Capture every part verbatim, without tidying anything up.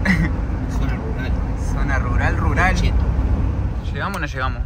Zona rural. Zona rural, rural. Cheto. ¿Llegamos o no llegamos?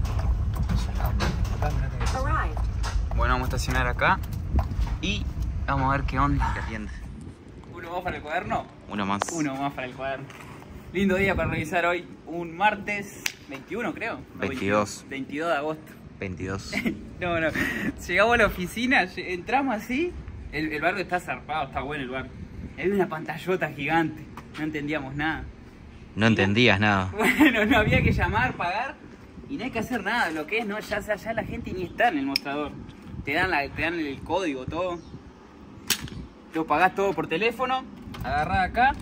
Bueno, vamos a estacionar acá y vamos a ver qué onda. ¿Uno más para el cuaderno? Uno más. Uno más para el cuaderno. Lindo día para revisar hoy, un martes veintiuno creo. No, veintidós. veintidós de agosto. veintidós. No, no. Llegamos a la oficina, entramos así. El, el barrio está zarpado, está bueno el barrio. Había una pantallota gigante, no entendíamos nada. No entendías nada. Bueno, no había que llamar, pagar y no hay que hacer nada. Lo que es, no, ya, ya, ya la gente ni está en el mostrador. Te dan, la, te dan el código, todo. Lo pagás todo por teléfono, agarrás acá.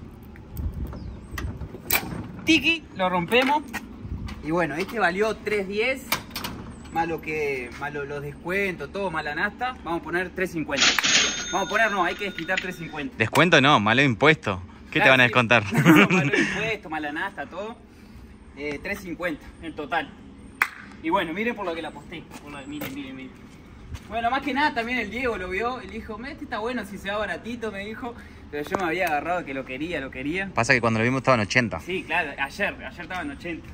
Tiki, lo rompemos. Y bueno, este valió tres diez. Más lo que, más lo, los descuentos, todo, más la nasta. Vamos a poner tres cincuenta. Vamos a poner, no, hay que desquitar tres cincuenta. Descuento no, malo impuesto. ¿Qué Claro, te van a sí. descontar? No, malo impuesto, más la nasta, todo. Eh, tres cincuenta en total. Y bueno, miren por lo que la aposté. Por lo, miren, miren, miren. Bueno, más que nada también el Diego lo vio y le dijo, este está bueno si se va baratito, me dijo. Pero yo me había agarrado que lo quería, lo quería. Pasa que cuando lo vimos estaba en ochenta. Sí, claro, ayer, ayer estaba en ochenta.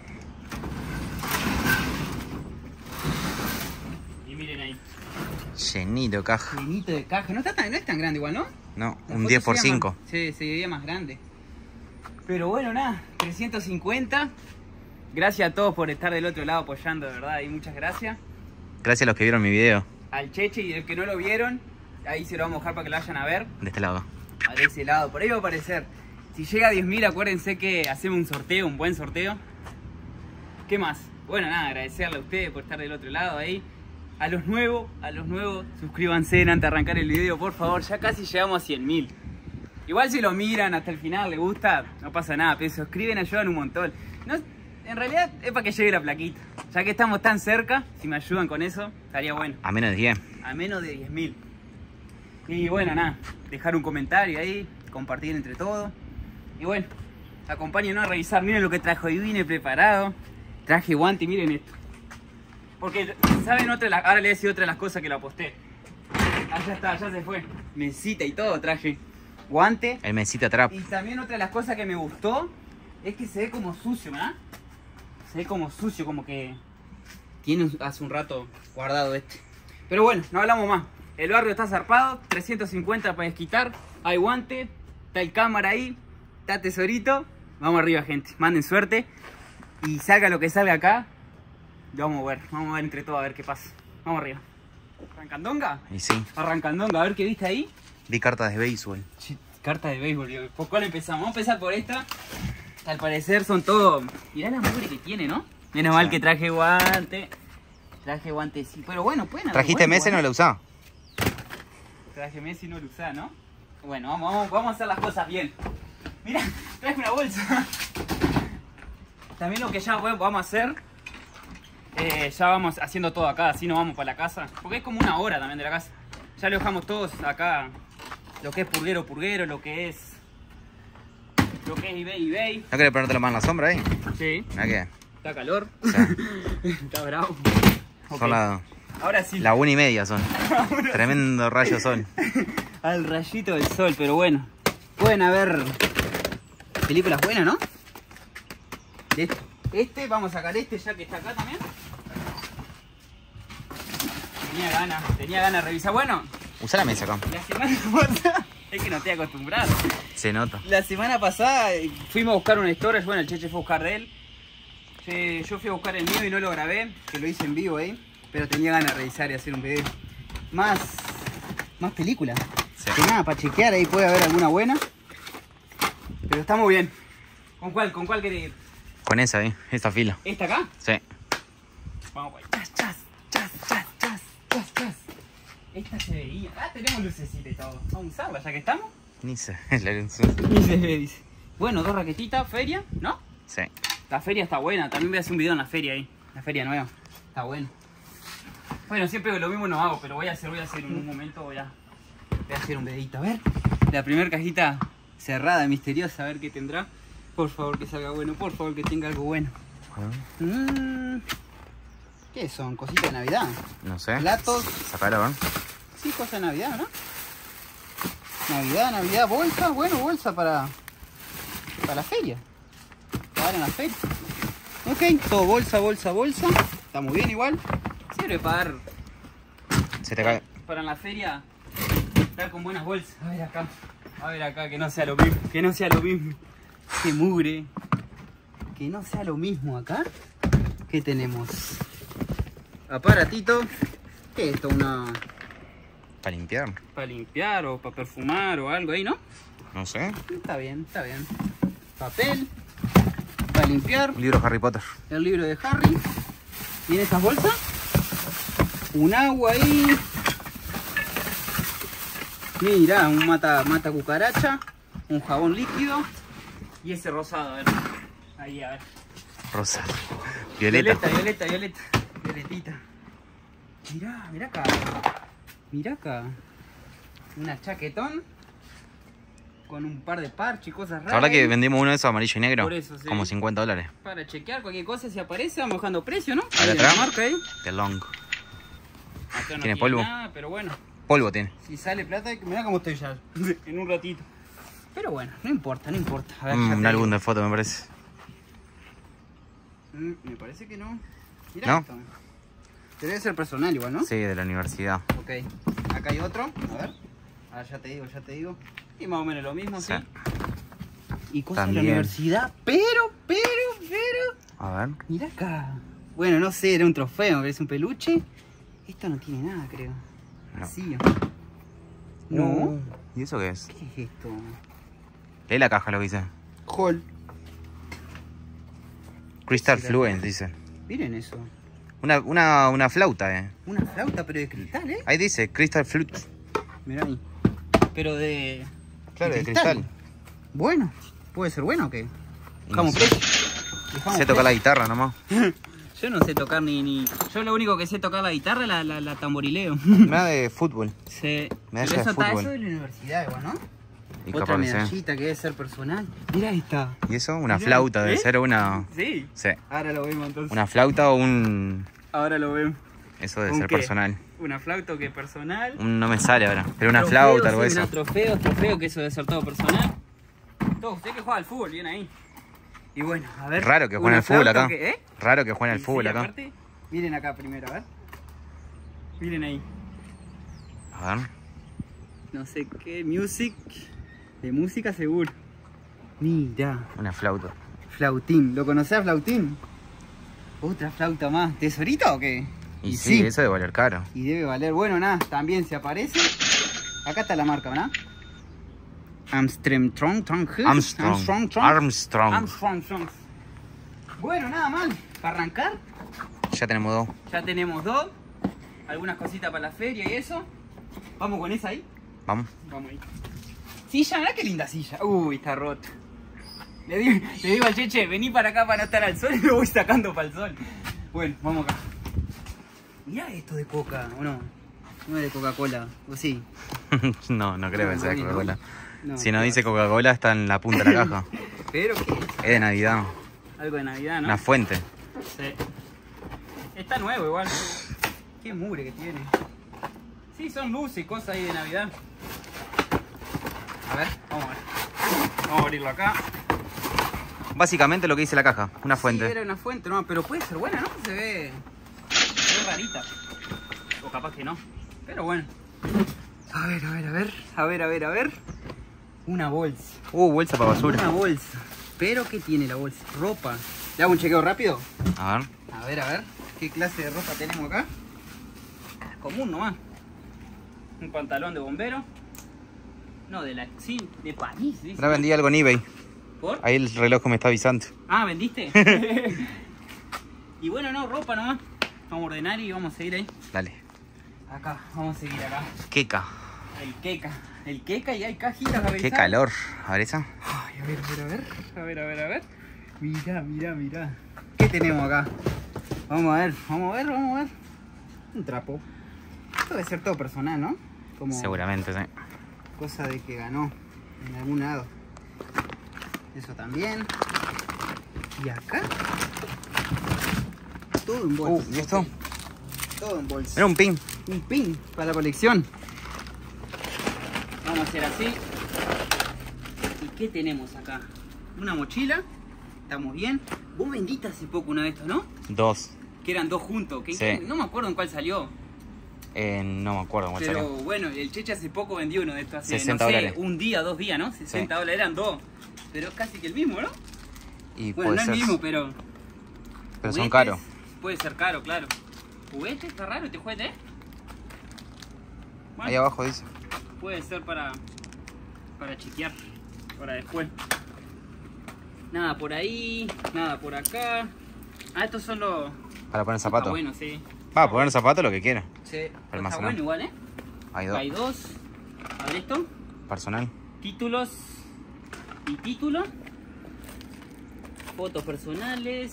Y miren ahí. Llenito de caja. Llenito de caja. No, está tan, no es tan grande igual, ¿no? No, La un foto diez por se veía cinco. más- Sí, se veía más grande. Pero bueno, nada, trescientos cincuenta. Gracias a todos por estar del otro lado apoyando, de verdad, y muchas gracias. Gracias a los que vieron mi video. Al Cheche y el que no lo vieron, ahí se lo vamos a dejar para que lo vayan a ver. De este lado. A de ese lado, por ahí va a aparecer. Si llega a diez mil, acuérdense que hacemos un sorteo, un buen sorteo. ¿Qué más? Bueno, nada, agradecerle a ustedes por estar del otro lado ahí. A los nuevos, a los nuevos, suscríbanse antes de arrancar el video, por favor. Ya casi llegamos a cien mil. Igual si lo miran hasta el final, les gusta, no pasa nada, pero se suscriben, ayudan un montón. No, en realidad es para que llegue la plaquita. Ya que estamos tan cerca, si me ayudan con eso, estaría bueno. A menos de diez. A menos de diez mil. Y bueno, nada, dejar un comentario ahí, compartir entre todos. Y bueno, acompáñenos a revisar. Miren lo que trajo, hoy vine preparado. Traje guante y miren esto. Porque, ¿saben otra de las, ahora le voy a decir otra de las cosas que lo aposté. Ah, ya está, ya se fue. Mesita y todo traje. Guante. El mesita trap. Y también otra de las cosas que me gustó es que se ve como sucio, ¿verdad? Se ve como sucio, como que tiene hace un rato guardado este. Pero bueno, no hablamos más. El barrio está zarpado, trescientos cincuenta para desquitar. Hay guante, está el cámara ahí, está tesorito. Vamos arriba, gente. Manden suerte. Y salga lo que salga acá, lo vamos a ver. Vamos a ver entre todos a ver qué pasa. Vamos arriba. ¿Arrancandonga? Y sí. Arrancandonga, a ver qué viste ahí. Vi cartas de béisbol. Che, carta de béisbol, yo. ¿Por cuál empezamos? Vamos a empezar por esta. Al parecer son todo... Mirá la mugre que tiene, ¿no? Menos Sí. mal que traje guante. Traje guante, sí. Pero bueno, pueden haber ¿Trajiste buenos Messi y no lo usás? guantes. Traje Messi y no lo usá, ¿no? Bueno, vamos, vamos, vamos a hacer las cosas bien. Mira, traje una bolsa. También lo que ya bueno, vamos a hacer... Eh, ya vamos haciendo todo acá, así nos vamos para la casa. Porque es como una hora también de la casa. Ya lo dejamos todos acá. Lo que es purguero, purguero, lo que es... Lo que es eBay, eBay. ¿No querés ponerte la mano en la sombra ahí? Sí. ¿A qué? Está calor. Sí. Está bravo. Son Ok. la, Ahora sí. la una y media son. Tremendo rayo sol. Al rayito del sol, pero bueno. Pueden haber películas buenas, ¿no? De este, vamos a sacar este ya que está acá también. Tenía ganas, tenía ganas de revisar. Bueno, Usa la mesa acá. la semana pasada... Es que no estoy acostumbrado. Se nota. La semana pasada eh, fuimos a buscar un storage, bueno, el Cheche fue a buscar de él. Che, yo fui a buscar el mío y no lo grabé, que lo hice en vivo ahí, pero tenía ganas de revisar y hacer un video. Más, más películas. Sí. Que nada, para chequear ahí puede haber alguna buena. Pero está muy bien. ¿Con cuál? ¿Con cuál querés ir? Con esa ahí, esta fila. ¿Esta acá? Sí. Vamos por ahí. Chas, chas, chas, chas, chas, chas, chas. Esta se veía. Ah, tenemos lucecita y todo. Vamos a usarla ya que estamos. Ni se la Y se ve, dice. Bueno, dos raquetitas, feria, ¿no? Sí. La feria está buena, también voy a hacer un video en la feria ahí. La feria nueva. Está bueno. Bueno, siempre lo mismo no hago, pero voy a hacer, voy a hacer en un momento, voy a, voy a hacer un videito. A ver. La primera cajita cerrada, misteriosa, a ver qué tendrá. Por favor que salga bueno, por favor que tenga algo bueno. Mm, ¿Qué son? ¿Cositas de Navidad? No sé. Platos. Sacalo, ¿eh? Sí, cosa de Navidad, ¿no? Navidad, Navidad, bolsa, bueno, bolsa para... para la feria. Para en la feria. Ok, todo bolsa, bolsa, bolsa. Está muy bien igual. Sirve para dar... Se te cae. Para en la feria estar con buenas bolsas. A ver acá. A ver acá, que no sea lo mismo. Que no sea lo mismo. Que mugre. Que no sea lo mismo acá. ¿Qué tenemos? Aparatito. ¿Qué es esto? Una... Para limpiar. Para limpiar o para perfumar o algo ahí, ¿no? No sé. Está bien, está bien. Papel. Para limpiar. Un libro Harry Potter. El libro de Harry. ¿Y en esas bolsas? Un agua ahí. Mira, un mata, mata cucaracha. Un jabón líquido. Y ese rosado, a ver. Ahí, a ver. Rosa. Violeta. Violeta, violeta, violeta. Violetita. Mirá, mirá acá. Mirá acá. Una chaquetón. Con un par de parches y cosas raras. La verdad que vendimos uno de esos amarillo y negro. Por eso, sí. Como cincuenta dólares. Para chequear cualquier cosa si aparece, vamos bajando precio, ¿no? Ahí Ahí atrás. la marca ahí. De long. Acá no ¿Tiene polvo? Nada, pero bueno. Polvo tiene. Si sale plata, mirá cómo estoy ya. En un ratito. Pero bueno, no importa, no importa. A ver, Mm, ya un te álbum digo. de fotos me parece. Mm, me parece que no. Mirá ¿No? esto. Te debe ser personal igual, ¿no? Sí, de la universidad. Ok. Acá hay otro. A ver. Ah, ya te digo, ya te digo. Y más o menos lo mismo, sí. Sí. Y cosas También. de la universidad. Pero, pero, pero. A ver. Mirá acá. Bueno, no sé, era un trofeo, me parece un peluche. Esto no tiene nada, creo. No. Vacío. No. Uh, ¿Y eso qué es? ¿Qué es esto? Lee la caja lo que dice. Hall. Crystal Sí, Fluence, dice. Miren eso. Una, una, una flauta, eh. Una flauta, pero de cristal, ¿eh? Ahí dice Crystal Flute. Mirá ahí. Pero de... Claro, de cristal. Bueno. ¿Puede ser bueno o qué? No Dejamos sé. precio. Dejamos Sé tocar la precio. guitarra nomás. Yo no sé tocar ni, ni... Yo lo único que sé tocar la guitarra la, la, la tamborileo. Nada de fútbol. Sí. Medalla Pero eso de está fútbol. eso de la universidad igual, ¿no? Y Otra capaz que sea. medallita que debe ser personal. Mirá esta. ¿Y eso? Una Mirá, flauta, debe ¿eh? ser una. Sí. Sí. Ahora lo vemos entonces. Una flauta o un. Ahora lo vemos. Eso debe ¿Un ser qué? personal. Una flauta que personal. Un- No me sale ahora. Pero una Trofeo, flauta, algo de sí, eso. una trofeo, trofeo, que eso debe ser todo personal. Todo, usted que juega al fútbol, bien ahí. Y bueno, a ver. Raro que jueguen una al fútbol flauta acá. que- ¿eh? Raro que jueguen al Y fútbol sí, acá. aparte, miren acá primero, a ver. Miren ahí. A ver. No sé qué, music. De música seguro. Mira, Una flauta. flautín. ¿Lo conocés a flautín? Otra flauta más. ¿Tesorito o qué? Y, sí, eso debe valer caro. Y debe valer, bueno, nada, también se aparece. Acá está la marca, ¿verdad? Armstrong, Trong, Trong, Armstrong. Armstrong, Trong. Armstrong. Armstrong, Trong. Bueno, nada mal. Para arrancar, Ya tenemos dos. ya tenemos dos. Algunas cositas para la feria y eso. Vamos con esa ahí. Vamos. Vamos ahí. Silla, mirá qué linda silla. Uy, está rota. Le digo, le digo al Cheche, vení para acá para no estar al sol y lo voy sacando para el sol. Bueno, vamos acá. Mirá esto de coca, ¿o no? No es de Coca-Cola, ¿o sí? no, no creo que No, sea no, Coca-Cola. no. Si no dice Coca-Cola, está en la punta de la caja. Pero ¿qué es? Es de Navidad. Algo de Navidad, ¿no? Una fuente. Sí. Está nuevo igual. Qué mugre que tiene. Sí, son luces y cosas ahí de Navidad. A ver, vamos a ver. Vamos a abrirlo acá. Básicamente lo que dice la caja. Una Sí, fuente. era una fuente, no, pero puede ser buena, ¿no? Se ve... Se ve rarita. O capaz que no. Pero bueno. A ver, a ver, a ver. A ver, a ver, a ver. Una bolsa. Uh, bolsa para Una basura. bolsa. ¿Pero qué tiene la bolsa? Ropa. ¿Le hago un chequeo rápido? A ver. A ver, a ver. ¿Qué clase de ropa tenemos acá? Común nomás. Un pantalón de bombero. No, de la... Sí, de París. ¿Sí? Ahora vendí algo en eBay. ¿Por? Ahí el reloj me está avisando. Ah, ¿vendiste? Y bueno, no, ropa nomás. Vamos a ordenar y vamos a seguir ahí. Dale. Acá, vamos a seguir acá. Queca. El queca. El queca y hay cajitas a Qué revisar. calor. A ver esa. Ay, a ver, a ver, a ver. A ver, a ver, a ver. Mirá, mirá, mirá. ¿Qué tenemos acá? Vamos a ver, vamos a ver, vamos a ver. Un trapo. Esto debe ser todo personal, ¿no? Como Seguramente, sí. cosa de que ganó en algún lado. Eso también. Y acá. Todo en bolsa. Uh, ¿y esto? Ok. Todo en bolsa. Era un pin. Un pin para la colección. Vamos a hacer así. ¿Y qué tenemos acá? una mochila. Estamos bien. Vos vendiste hace poco una de estos, ¿no? Dos. Que eran dos juntos. Que Sí. No me acuerdo en cuál salió. Eh, no me acuerdo cómo Pero salió. bueno, el Cheche hace poco vendió uno de estos. Hace, sesenta no sé, dólares. un día, dos días, ¿no? sesenta Sí. dólares eran dos. Pero es casi que el mismo, ¿no? Y Bueno, puede no es ser. el mismo, pero... Pero son juguetes, caros. Puede ser caro, claro. ¿Juguete? ¿Está raro este juguete? Bueno, Ahí abajo dice. puede ser para... Para chequear. Para después. Nada por ahí. Nada por acá. Ah, estos son los... Para poner Está zapatos. bueno, sí. Va, poner zapatos lo que quiera. Sí. Está Almacenar. bueno igual, ¿eh? Hay dos. Hay dos. A ver esto. Personal. Títulos y título. Fotos personales.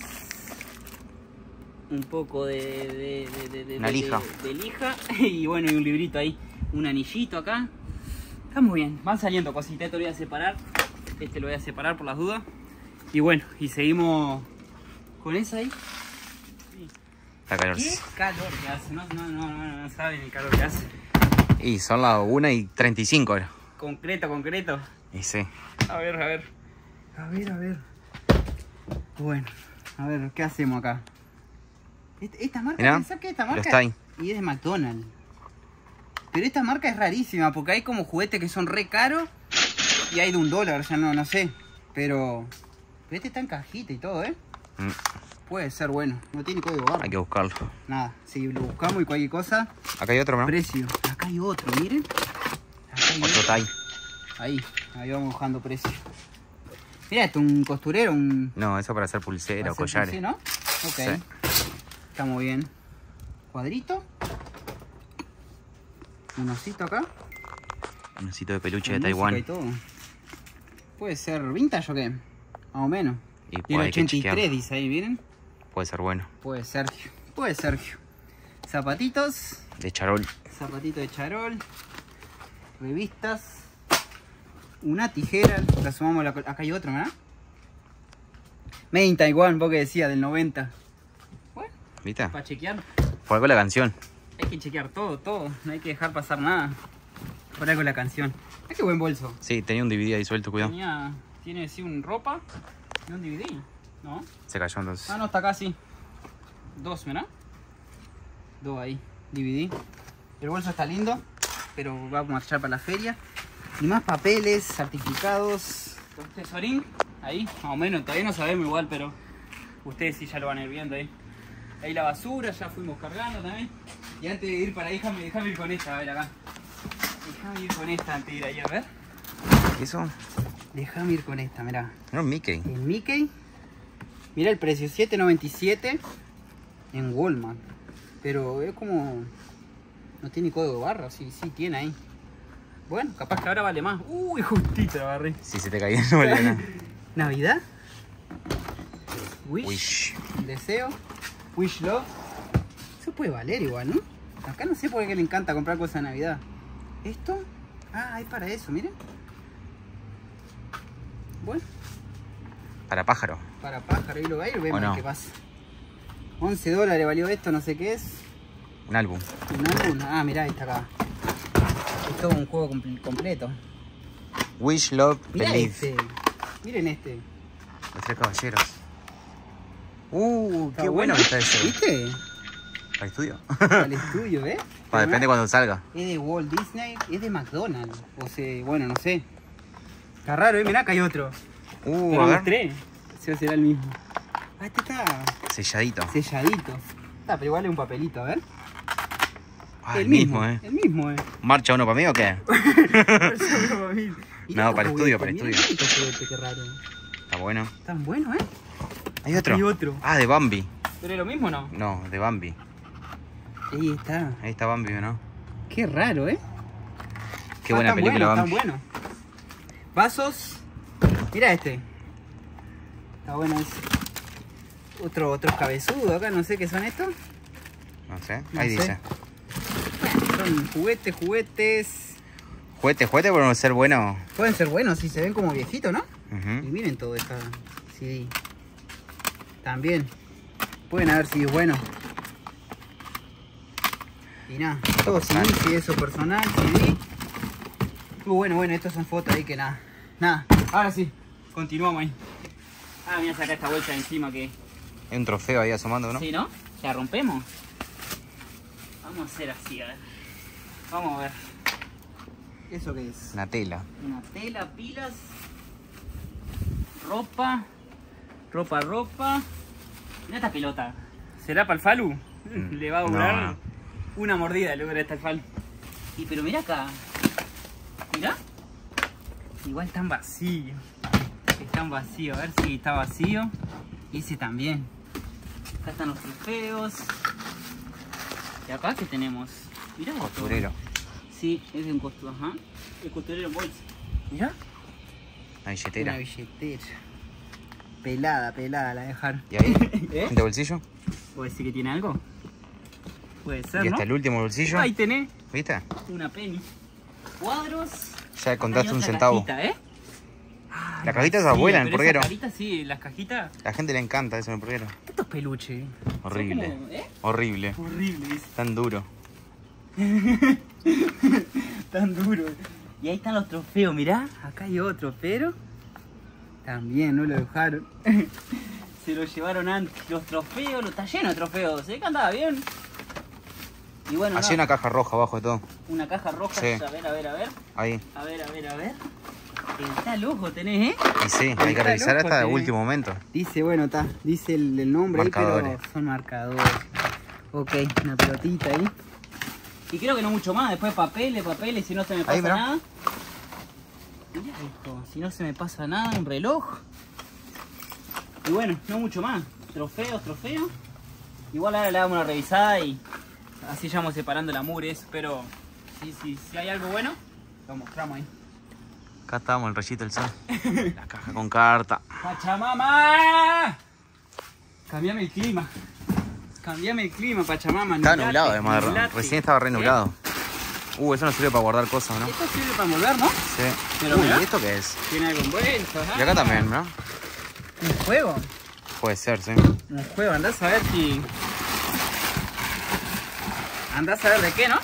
Un poco de, de, de, de, de, Una de- lija. de- de lija. Y bueno, y un librito ahí. Un anillito acá. Está muy bien. Van saliendo cositas. Esto lo voy a separar. Este lo voy a separar por las dudas. Y bueno, y seguimos con esa ahí. Está calor. Qué calor que hace. No, no, no, no, no saben el calor que hace. Y son las una y treinta y cinco ahora. Concreto, concreto. Y sí. A ver, a ver. A ver, a ver. Bueno, a ver, ¿qué hacemos acá? Este- Esta marca, Mirá, pensá que esta marca está ahí. y es de McDonald's. Pero esta marca es rarísima porque hay como juguetes que son re caros y hay de un dólar, o sea, no, no sé. Pero, pero este está en cajita y todo, ¿eh? Mm, Puede ser bueno, no tiene código barra. hay que buscarlo. Nada, si lo buscamos y cualquier cosa, Acá hay otro, ¿no? precio. Acá hay otro, miren. Acá hay Otro está ahí. Ahí, ahí vamos bajando precio. Mira, esto un costurero, un... No, eso para hacer pulsera o hacer collares. pulsera, ¿no? Ok. Sí. Está muy bien. Cuadrito. Un osito acá. Un osito de peluche con de música y Taiwán. todo. Puede ser vintage o qué. Más o menos. Y Y el puede que ochenta y tres chequear. dice ahí, miren. Puede ser bueno. Puede ser. Puede ser. Zapatitos. De charol. Zapatito de charol. Revistas. Una tijera. La sumamos. La... Acá hay otro, ¿verdad? Made in Taiwan, vos que decías, del noventa. Bueno, ¿Viste? para chequear. Por algo la canción. Hay que chequear todo, todo. No hay que dejar pasar nada. Por algo la canción. Ay, qué buen bolso. Sí, tenía un D V D ahí suelto, cuidado. Tenía, tiene sí un ropa y un D V D, ¿no? Se cayó entonces. Ah, no, está acá sí. Dos, ¿verdad? Dos ahí, D V D. El bolso está lindo, pero vamos a echar para la feria. Y más papeles, certificados. Un tesorín, ahí, más o menos. Todavía no sabemos igual, pero ustedes sí ya lo van a ir viendo ahí. Ahí la basura, ya fuimos cargando también. Y antes de ir para ahí, déjame, déjame ir con esta, a ver acá. Déjame ir con esta antes de ir ahí, a ver. ¿Qué eso? Déjame ir con esta, mirá. No, Mickey. El Mickey. Mira el precio, siete noventa y siete en Walmart. Pero es como... No tiene código de barra, sí, sí tiene ahí. Bueno, capaz que ahora vale más. Uy, justito la agarré. Si se te caía no valía nada. Navidad. Wish. Wish. Deseo. Wish Love. Eso puede valer igual, ¿no? Acá no sé por qué le encanta comprar cosas de Navidad. ¿Esto? Ah, hay para eso, miren. Bueno, Para pájaro. para pájaro y lo va a ir, vemos ¿O no? qué pasa. once dólares valió esto, no sé qué es. Un álbum. Un álbum. Ah, mirá, ahí está acá. Es todo un juego comple- completo. Wish, Love, Mirá Believe. este. Miren este. Los tres caballeros. Uh, Está qué bueno que está ese. ¿Viste? Para estudio. Al estudio, ¿eh? Bueno, depende cuando salga. Es de Walt Disney, es de McDonald's. O sea, bueno, no sé. Está raro, ¿eh? Mirá, acá hay otro. Uh, Te lo a ver. mostré. Ese será el mismo. Ah, este está Selladito. selladito. Está, pero igual es un papelito, a ver. Ah, el mismo, eh. El mismo, eh. ¿Marcha uno para mí o qué? Y No, estos para estudio, para juguetes, estudio. mirá estos juguetes, qué raro. Está bueno. Están buenos, ¿eh? Hay otro. Hay otro. Ah, de Bambi. ¿Pero es lo mismo o no? No, de Bambi. Ahí está. Ahí está Bambi, ¿no? Qué raro, ¿eh? Qué Ah, buena tan película, bueno, Bambi. tan bueno. Vasos. Mira este. Está bueno ese. Otro, otros cabezudos acá, no sé qué son estos. No sé. No Ahí sé. dice. Son juguetes, juguetes. Juguete, juguete por no ser bueno. Pueden ser buenos si se ven como viejitos, ¿no? Y Ujú. miren todo esta C D. También. Pueden haber sido buenos. Y nada, todo C D, sí, eso personal, C D. Uh, bueno, bueno, estos son fotos ahí que nada. Nada, ahora sí, continuamos ahí. Ah, mira, saca esta bolsa de encima que... Hay un trofeo ahí asomando, ¿no? Sí, ¿no? ¿La rompemos? Vamos a hacer así, a ver. Vamos a ver. ¿Eso qué es? Una tela. Una tela, pilas, ropa, ropa, ropa. Mira esta pelota. ¿Será para el Falu? Mm. Le va a durar No, no. una mordida, le dura esta el Falu. Y pero mira acá. Mira. Igual están vacíos. Están vacíos. A ver si está vacío. Y ese también. Acá están los trofeos. Y acá, ¿qué tenemos? Mirá esto. Costurero. Sí, es de un costurero, ajá. El costurero en bolsa. Mirá. Una billetera. Una billetera. Pelada, pelada la dejaron. ¿Y ahí? ¿Eh? ¿De bolsillo? ¿Puede decir que tiene algo? Puede ser, Y ¿no? hasta el último bolsillo. Ahí tenés ¿Viste? una penny. Cuadros. Ya contaste Hay un otra centavo. cajita, ¿eh? Ay, La cajita es sí, abuela en el pero purguero. esas cajitas, sí, las cajitas. La gente le encanta eso en el purguero. Estos peluches. son Horrible. como, ¿eh? Horrible. Horrible, dice. Tan duro. Tan duro. Y ahí están los trofeos, mirá. Acá hay otro, pero también no lo dejaron. Se lo llevaron antes. Los trofeos, lo está lleno de trofeos. Se ve que andaba bien. Y bueno, Allí no, hay una caja roja abajo de todo. una caja roja. Sí. A ver, a ver, a ver. Ahí. A ver, a ver, a ver. Está loco tenés, ¿eh? Y sí, hay que Está revisar loco, hasta el sí. último momento. Dice, bueno, está. Dice el, el nombre ahí, Marcadores. pero son marcadores. Ok, una pelotita ahí. Y creo que no mucho más. Después papeles, papeles, si no se me pasa Ahí, mirá. nada. Mirá esto, si no se me pasa nada, un reloj. Y bueno, no mucho más. Trofeos, trofeos. Igual ahora le damos una revisada y así ya vamos separando la mugre, eso. Pero si, si, si hay algo bueno, lo mostramos ahí. Acá estamos, el rayito del sol. La caja con carta. ¡Pachamama! Cambiame el clima. Cambiame el clima, Pachamama. Estaba nublate, nublado, además. nublate. Recién estaba re ¿Eh? nublado. Uh, eso nos sirve para guardar cosas, ¿no? Esto sirve para envolver, ¿no? Sí. Pero Uy, mirá. ¿y esto qué es? Tiene algo envuelto. Y acá también, ¿no? Un juego. Puede ser, sí. Un juego, andás a ver si... Andás a ver de qué, ¿no?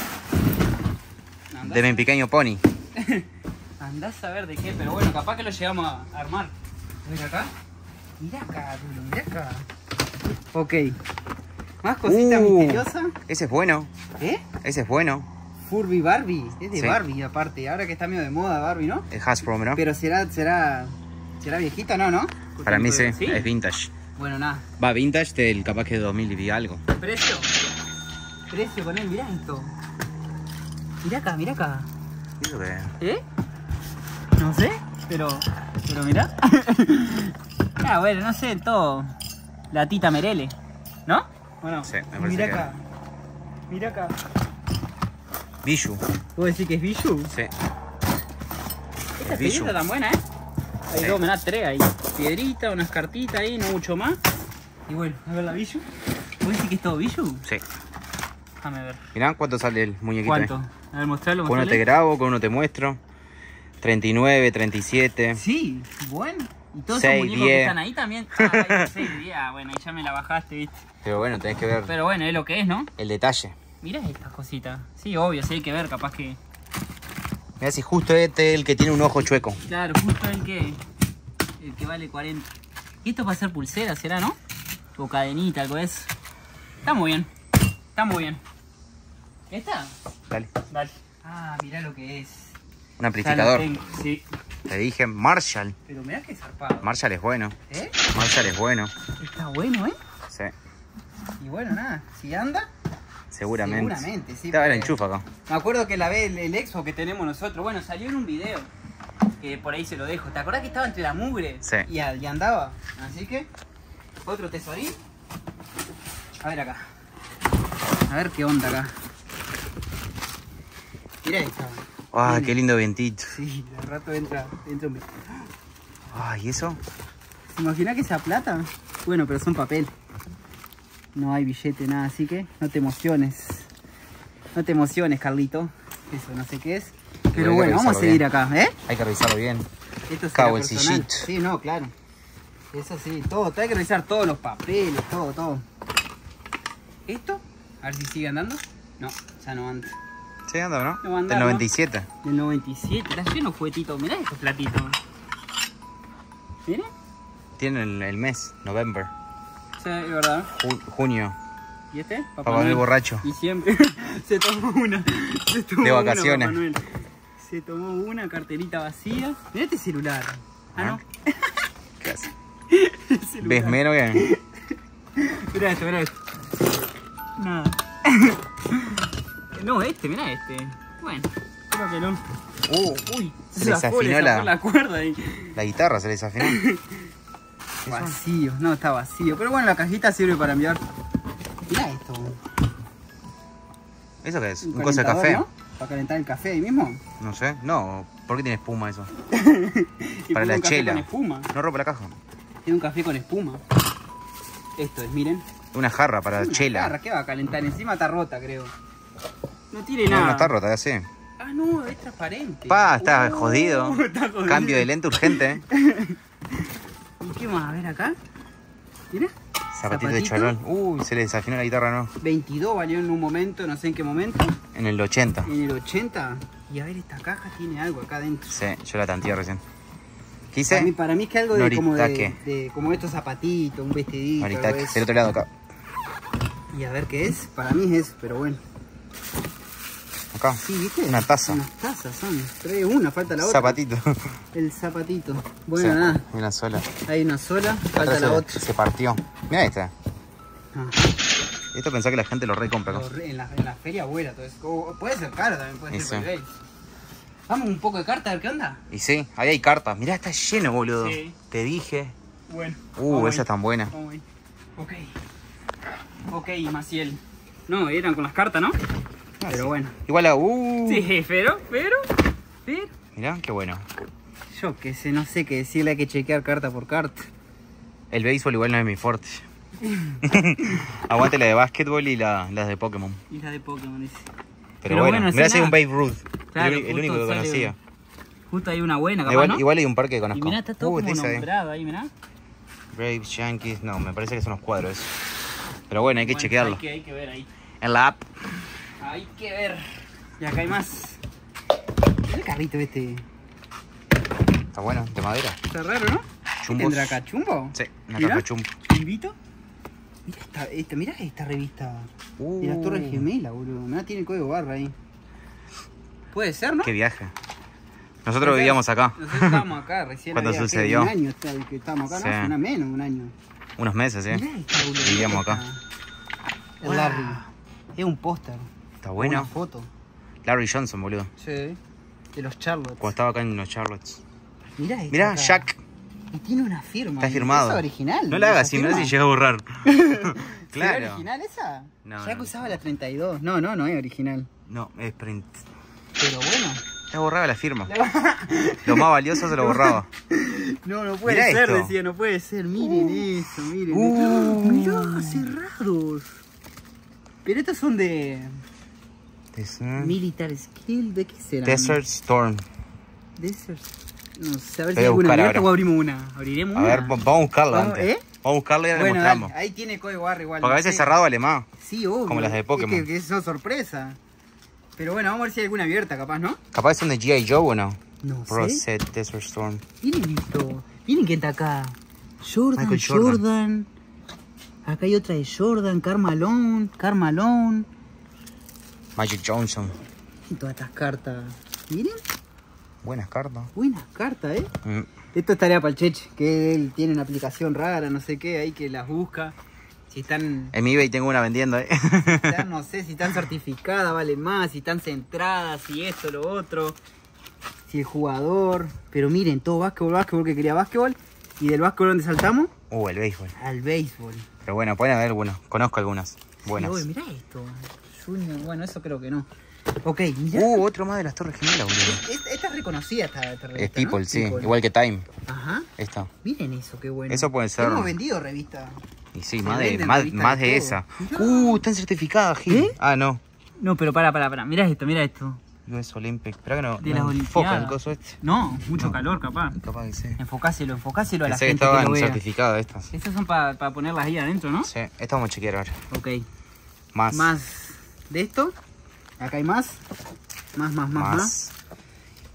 Andás, De mi pequeño pony. andás a ver de qué, pero bueno, capaz que lo llegamos a armar. Mira acá. Mira acá, Rulo, mira acá. Ok. Más cositas Uh. misteriosas. Ese es bueno. ¿Eh? Ese es bueno. Furby Barbie. Es de Sí. Barbie aparte. Ahora que está medio de moda Barbie, ¿no? Es Hasbro, ¿no? Pero será, será, será viejita, ¿no? ¿No? Para mí sí, ¿Sí? es vintage. Bueno, nada. Va, vintage del capaz que de dos mil y algo. Precio. Precio con él, mirá esto. Mirá acá, mirá acá. ¿Y eso qué es? ¿Eh? No sé, pero. Pero mirá. Ah, bueno, no sé, todo. La tita Merele, ¿no? Bueno, Sí, me parece mirá que acá. Mirá acá. Bijou. ¿Vos decís que es Bijou? Sí. Esta Es piedrita Bijou. tan buena, ¿eh? Hay Sí. dos, me da tres ahí. Piedrita, unas cartitas ahí, no mucho más. Y bueno, a ver la Bijou. ¿Vos decís que es todo Bijou? Sí. Déjame ver. Mirá cuánto sale el muñequito. ¿Cuánto? ahí. A ver, mostralo, Con uno te mostrale. grabo, con uno te muestro. treinta y nueve, treinta y siete. Sí, bueno. Y todos seis, esos muñecos diez. que están ahí también. Ah, hay seis, diez. Ah, bueno, ahí ya me la bajaste, viste. Pero bueno, tenés que ver Pero bueno, es lo que es, ¿no? el detalle. Mirá estas cositas. Sí, obvio, sí hay que ver, capaz que... Mirá si justo este es el que tiene un ojo chueco. Claro, justo el que... El que vale cuarenta. Y esto para hacer pulsera, ¿será, no? O cadenita, algo de eso. Está muy bien. Está muy bien. ¿Esta? Dale. Dale. Ah, mirá lo que es. Un Ya amplificador. lo tengo, sí. Te dije Marshall. Pero mirá que zarpado. Marshall es bueno. ¿Eh? Marshall es bueno. Está bueno, ¿eh? Sí. Y bueno, nada. Si anda... Seguramente. Seguramente, sí. Te va a ver porque- enchufa acá. Me acuerdo que la vez el, el expo que tenemos nosotros, bueno, salió en un video, que por ahí se lo dejo. ¿Te acordás que estaba entre la mugre? Sí. Y, a- y andaba. Así que, otro tesorín. A ver acá. A ver qué onda acá. Mirá esta. Ah, Bien. qué lindo vientito. Sí, de rato entra, entra un... Ay, ¿y eso? ¿Se imagina que sea plata? Bueno, pero son papel. No hay billete, nada, así que no te emociones. No te emociones, Carlito. Eso, no sé qué es. Pero hay que bueno, vamos a revisarlo seguir bien. acá, ¿eh? Hay que revisarlo bien. Esto es Cabo, el personal. sillito. Sí, no, claro. Eso sí, todo. Hay que revisar todos los papeles, todo, todo. ¿Esto? A ver si sigue andando. No, ya no anda. Sí, anda, ¿no? No, anda, Del ¿no? noventa y siete. Del noventa y siete. Está lleno de juguetitos. Mirá estos platitos. Mirá. Tienen el, el mes, November. Sí, es verdad. Ju- junio. ¿Y este? Papá Noel borracho. Y siempre se tomó una. Se tomó De una, vacaciones. Papá Noel. Se tomó una carterita vacía. Mirá este celular. Ah, no. ¿Qué hace? El celular. ¿Ves menos que? Mirá esto, mirá esto. Nada. No, este, mirá este. Bueno, creo que no. Uh, Uy, se le zafó, desafinó le zafó la- la cuerda ahí. la guitarra se le desafinó. Vacío, no, está vacío. Pero bueno, la cajita sirve para enviar. Mirá esto. ¿Eso qué es? Un ¿Un cosa de calentador, café? ¿no? ¿Para calentar el café ahí mismo? No sé. No, ¿por qué tiene espuma eso? Y Para pongo la un café chela. con espuma. No rompe la caja. Tiene un café con espuma. Esto es, miren. Una jarra para Una chela. jarra, ¿qué va a calentar? Encima está rota, creo. No tiene No, nada. no está rota, ya sé. Ah, no, es transparente. Pa, está Oh, jodido. está jodido. Cambio de lente urgente. ¿Y qué más? A ver acá. Mira. Zapatito de cholón. Uy, se le desafinó la guitarra, ¿no? veintidós valió en un momento, no sé en qué momento. En el ochenta. En el ochenta. Y a ver, esta caja tiene algo acá adentro. Sí, yo la tanteé recién. ¿Qué Para mí, hice? para mí es que algo de como de, Noritaque. de como estos zapatitos, un vestidito. algo Ahorita, de eso. del otro lado acá. Y a ver qué es. Para mí es eso, pero bueno. Acá. Sí, ¿viste? Una taza. Unas tazas son. Trae una, falta la otra. Zapatito. El zapatito. Bueno, Sí, nada. una sola. Hay una sola, falta Otra la se- otra. Se partió. Mira esta. Ah, Esto pensá que la gente lo recompra acá. lo re- en, la, en la feria vuela todo eso. O puede ser caro también, puede Y ser sí. por eBay. Vamos un poco de carta, a ver qué onda. Y sí, ahí hay cartas. Mirá, está lleno, boludo. Sí. Te dije. Bueno. Uh, vamos esa ahí. es tan buena. Vamos ahí. Ok. Ok, Maciel. No, eran con las cartas, ¿no? Ah, Pero sí. bueno. Igual a. Uh. Sí, pero, pero, pero. Mirá, qué bueno. Yo qué sé, no sé qué decirle, hay que chequear carta por carta. El béisbol igual no es mi fuerte. Aguante la de básquetbol y la, las de Pokémon. Y la de Pokémon dice. Pero, Pero bueno, bueno, mirá sí, si hay un nada. Babe Ruth. Claro, el, el justo único que sale- conocía. Justo hay una buena, capaz, Igual, ¿no? igual hay un par que Y conozco. mirá, está todo Uh, como esa de nombrado ahí, mirá. Braves, Yankees. No, me parece que son los cuadros esos. Pero bueno, hay que Bueno, chequearlo. Hay que, hay que ver ahí. En la app. Hay que ver. Y acá hay más. El carrito este. Está bueno, de madera. Está raro, ¿no? ¿Qué Chumbos. tendrá acá? ¿Chumbo? Sí, una Mirá. caja de chumbo. ¿Chivito? Mirá esta, esta, mirá esta revista. Uh, De las Torres Gemelas, boludo. Mirá, tiene código barra ahí. Puede ser, ¿no? Qué viaje. Nosotros vivíamos acá. Nosotros estábamos acá recién. Cuando había, ¿qué? sucedió. Un año está- que estábamos acá, Sí. ¿no? Una menos, un año. Unos meses, ¿eh? Mirá esta, boludo. Vivíamos acá. El Larry. Es un póster. Está Una bueno. foto. Larry Johnson, boludo. Sí. De los Charlotte. Cuando estaba acá en los Charlottes. Mirá esta Mirá, acá. Jack. Y tiene una firma. Está firmado. ¿Esa original? No la hagas, ¿Esa si mirá firma? si llega a borrar. ¿Será Claro. original esa? No, Jack no. usaba la treinta y dos. No, no, no es original. No, es print. Pero bueno. Ya borraba la firma. Lo más valioso se lo borraba. No, no puede Mirá ser, esto. decía, no puede ser. Miren eso, miren. Uh. Mirá, cerrados. Pero estos son de Desert, Militar Skill. ¿De qué serán? Desert Storm. Desert. No sé, a ver Voy si a alguna buscar abierta ahora. o abrimos una. Abriremos A una. ver, vamos a buscarla Vamos, antes. ¿eh? Vamos a buscarla y ya le Bueno, mostramos. dale, ahí tiene código barra igual. Porque a no veces sé. cerrado vale más. Sí, obvio. como las de Es Pokémon. que, que son sorpresa. Pero bueno, vamos a ver si hay alguna abierta, capaz, ¿no? Capaz son de G I Joe o no. No Pro sé. Set Desert Storm. Miren esto. Miren quién está acá. Jordan, Michael Jordan. Jordan. Acá hay otra de Jordan, Carmalone, Carmalone. Magic Johnson. Y todas estas cartas. Miren, Buenas cartas. buenas cartas, ¿eh? Mm. Esto es tarea para el Cheche, que él tiene una aplicación rara, no sé qué, ahí que las busca. Si están, En mi eBay tengo una vendiendo, eh. están, no sé, si están certificadas valen más, si están centradas, si esto, lo otro. Si el jugador. Pero miren, todo básquetbol, básquetbol que quería básquetbol. Y del básquetbol donde saltamos, Uh, el béisbol. al béisbol. Pero bueno, pueden haber algunos. Conozco algunas. Buenas. Sí, oye, mirá esto. Junior, bueno, eso creo que no. Ok, mirá. Uh, otro más de las Torres Gemelas, boludo. Esta, esta es reconocida, esta, esta revista, Es People, ¿no? sí. People. Igual que Time. Ajá. Esta. Miren eso, qué bueno. Eso puede ser. Hemos vendido revistas. Y sí, Se más de, venden más, revistas más de de todo. esa. Mirá. Uh, están certificadas, Gil. ¿Eh? Ah, no. No, pero para, para, para. Mirá esto, mirá esto. U S Olympic. Espera que no, De no las enfoca el Olimpiadas. coso este. No, mucho No. calor, capaz. Capaz que sí. Enfocáselo, enfocáselo a la Pensé que gente que estaban lo vea. certificadas estas. Estas son para ponerlas ahí adentro, ¿no? Sí, esta vamos a chequear ahora. Ok. Más. Más de esto. Acá hay más. Más, más, más, más.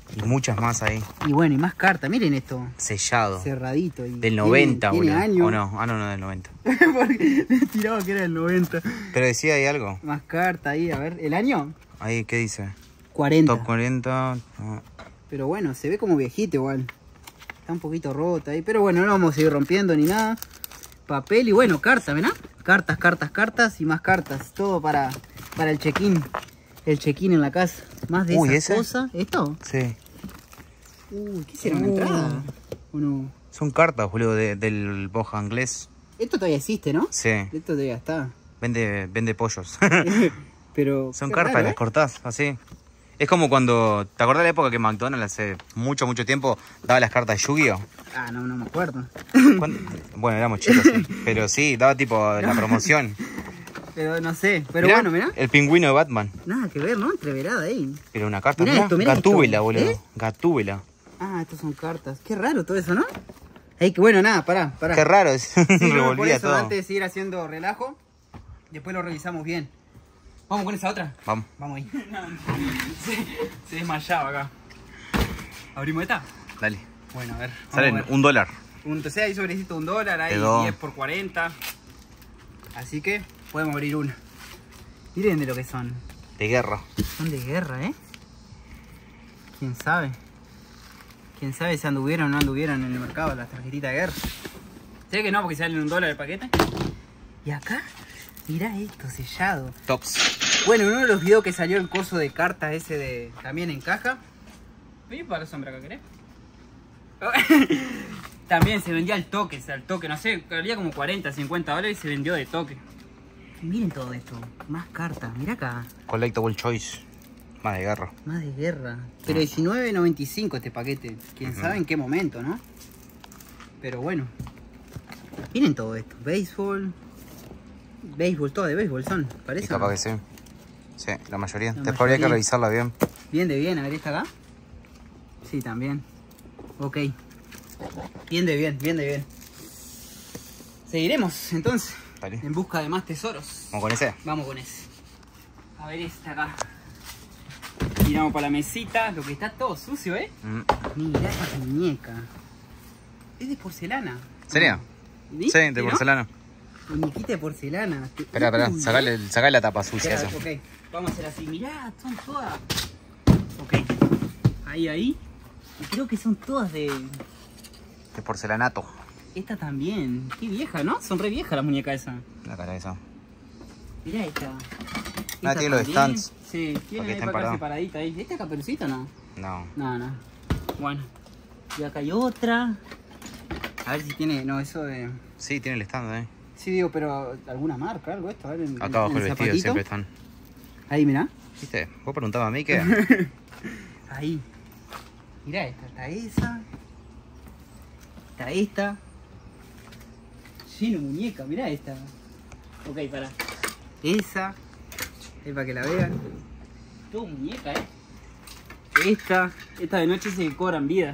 Y muchas más ahí. Y bueno, y más cartas. Miren esto. Sellado. Cerradito. Y Del noventa, tiene, boludo. tiene ¿O no? Ah, no, no, del noventa. Porque me tiraba que era del noventa. Pero decía ahí algo. Más cartas ahí. A ver, ¿el año? Ahí, ¿qué dice? cuarenta. Top cuarenta. No. Pero bueno, se ve como viejito igual. Está un poquito rota ahí. Pero bueno, no vamos a seguir rompiendo ni nada. Papel y bueno, cartas, ¿verdad? Cartas, cartas, cartas y más cartas. Todo para, para el check-in. El check-in en la casa. Más de Uy, esas ¿ese? cosas. ¿Esto? Sí. Uy, ¿qué será? ¿Una Uh. entrada? ¿O no? Son cartas, boludo, de- del Boja inglés. Esto todavía existe, ¿no? Sí. Esto todavía está. Vende, vende pollos. Pero Son qué cartas, raro, las ¿eh? cortás, así. Es como cuando... ¿Te acordás de la época que McDonald's hace mucho, mucho tiempo daba las cartas de Yu-Gi-Oh? Ah, no, no me acuerdo. ¿Cuándo? Bueno, éramos chicos, sí. Pero sí, daba tipo la promoción. Pero no sé. Pero Mirá, bueno, mirá. el pingüino de Batman. Nada que ver, ¿no? Entreverada ahí. Pero una carta, Mirá mirá, esto, mirá Gatúbela, esto. boludo. ¿Eh? Gatúbela. Ah, estos son cartas. Qué raro todo eso, ¿no? Ey, que bueno, nada, pará, pará. Qué raro, es. Sí, no, por revolvía eso, todo. antes de seguir haciendo relajo, después lo revisamos bien. ¿Vamos con esa otra? Vamos. Vamos ahí. se, se desmayaba acá. ¿Abrimos esta? Dale. Bueno, a ver. vamos Salen a ver. un dólar. Un, entonces hay sobrecito un dólar, hay Quedó. diez por cuarenta. Así que podemos abrir una. Miren de lo que son. De guerra. Son de guerra, ¿eh? ¿Quién sabe? ¿Quién sabe si anduvieron o no anduvieron en el mercado las tarjetitas de guerra? Sé que no, porque salen un dólar el paquete. Y acá, mirá esto sellado. Tops. Bueno, en uno de los videos que salió el coso de cartas ese de también en caja. ¿Voy para la sombra acá, querés? También se vendía al toque, o sea, al toque, no sé, valía como cuarenta, cincuenta dólares y se vendió de toque. Miren todo esto, más cartas, mirá acá, Collectible Choice. Más de guerra. más de guerra. Pero diecinueve noventa y cinco este paquete, quién Ujú. sabe en qué momento, ¿no? Pero bueno, miren todo esto, béisbol, béisbol, todo de béisbol son, Y parece. capaz ¿no? que sí. Sí, la mayoría. La Después habría que mayoría. revisarla bien. Bien de bien, a ver, ¿está acá? Sí, también. Ok. Bien de bien, bien de bien. Seguiremos, entonces, Dale. en busca de más tesoros. Vamos con ese. Vamos con ese. A ver esta acá. Tiramos para la mesita, lo que está todo sucio, ¿eh? Mm. Mira esa muñeca. Es de porcelana. ¿Sería? ¿Viste, Sí, de no? porcelana. Muñequita de porcelana. Espera, espera, Uy, sacale, sacale la tapa sucia espera, esa. ok, vamos a hacer así. Mirá, son todas. Ok. Ahí, ahí. Y creo que son todas de... De porcelanato. Esta también. Qué vieja, ¿no? Son re viejas las muñecas esas. La cara esa. Mirá esta. Ah, Esta tiene los también. stands. Sí, Para tiene que ahí estén para acá parados. separadita ahí. ¿Esta es Caperucita o no? No. No, no. Bueno. Y acá hay otra. A ver si tiene... No, eso de... Sí, tiene el stand, eh. Sí, digo, pero alguna marca, algo esto. A ver, en, Acá abajo en el vestido zapatito. siempre están. Ahí, mirá. ¿Viste? Vos preguntabas a mí qué. Ahí. Mirá esta, está esa. Está esta. Lleno muñeca, mirá esta. Ok, pará. Esa. Ahí para que la vean. Todo muñeca, eh. Esta. Esta de noche se cobran vida.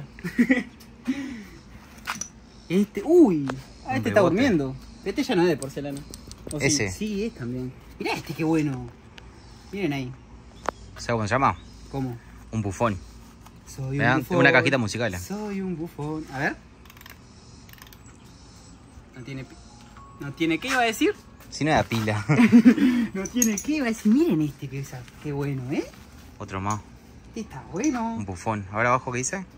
Este. Uy. Ah, Un este está rebote. durmiendo. Este ya no es de porcelana. ¿O sí? Ese. Sí, es también. Mirá este, qué bueno. Miren ahí. ¿Sabes cómo se llama? ¿Cómo? Un bufón. Soy Mirá, un bufón. una cajita musical. Soy un bufón. A ver. No tiene... pi- No tiene... ¿Qué iba a decir? Si no era pila. No tiene... ¿Qué iba a decir? Miren este, que esa- qué bueno, ¿eh? Otro más. Este está bueno. Un bufón. Ahora abajo, ¿qué dice?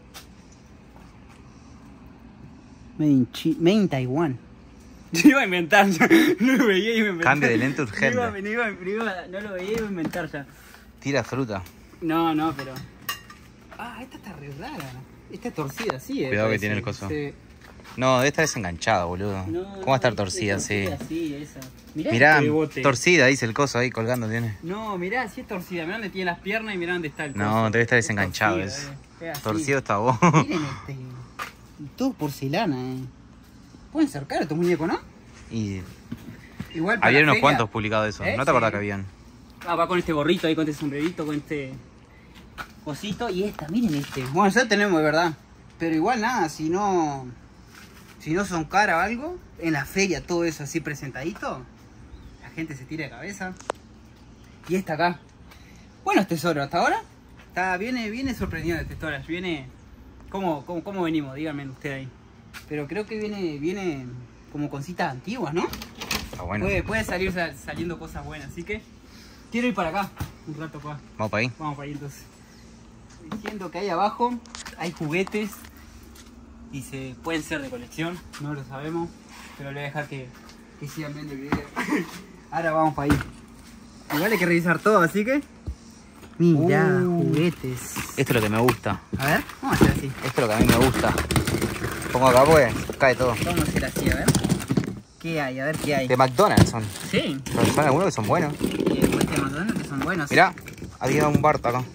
Made in, Chi- Made in Taiwan. Yo iba a inventar ya. No lo veía y iba a inventar. Cambio de lente urgente. No, iba, no iba- no iba- no lo veía y iba a inventar ya. Tira fruta. No, no, pero... Ah, esta está re rara. Esta es torcida, sí. eh, Cuidado que parece. tiene el coso. Sí. No, esta es enganchada, boludo. No, ¿Cómo va a estar no, torcida este, así? torcida, sí, esa. Mirá, Mirá, este bote. torcida, dice el coso ahí colgando tiene. No, mirá, si es torcida. Mirá dónde tiene las piernas y mirá dónde está el coso. No, debe estar Es desenganchado torcida, eso. eh. Es así. Torcido está vos. Miren este. Y todo porcelana, eh. Pueden ser caros estos muñecos, ¿no? Y Igual para había la unos feria- cuantos publicados de eso. ¿Eh? ¿No te acordás Sí. que habían? Ah, va con este gorrito ahí, con este sombrerito, con este cosito. Y esta, miren este. Bueno, ya tenemos de verdad. Pero igual nada, si no... Si no son caras o algo, en la feria todo eso así presentadito, la gente se tira de cabeza. Y esta acá. Buenos tesoros hasta ahora. Está, viene, viene sorprendido este storage. Viene... ¿Cómo, cómo, cómo venimos? Díganme usted ahí. Pero creo que viene, viene como con citas antiguas, ¿no? Está bueno. Puede, puede salir sal- saliendo cosas buenas, así que quiero ir para acá un rato, pa. Vamos para ahí. Vamos para ahí entonces. Diciendo que ahí abajo hay juguetes y se pueden ser de colección, no lo sabemos, pero le voy a dejar que, que sigan viendo el video. Ahora vamos para ahí. Igual hay que revisar todo, así que mirá, Uh. juguetes. Esto es lo que me gusta. A ver, vamos a hacer así. Esto es lo que a mí me gusta. Pongo acá pues, cae todo. Vamos a hacer así, a ver. ¿Qué hay? A ver qué hay. De McDonald's son. Sí. Pero son algunos que son buenos. Y después de McDonald's que son buenos. Mirá, había un Bart acá.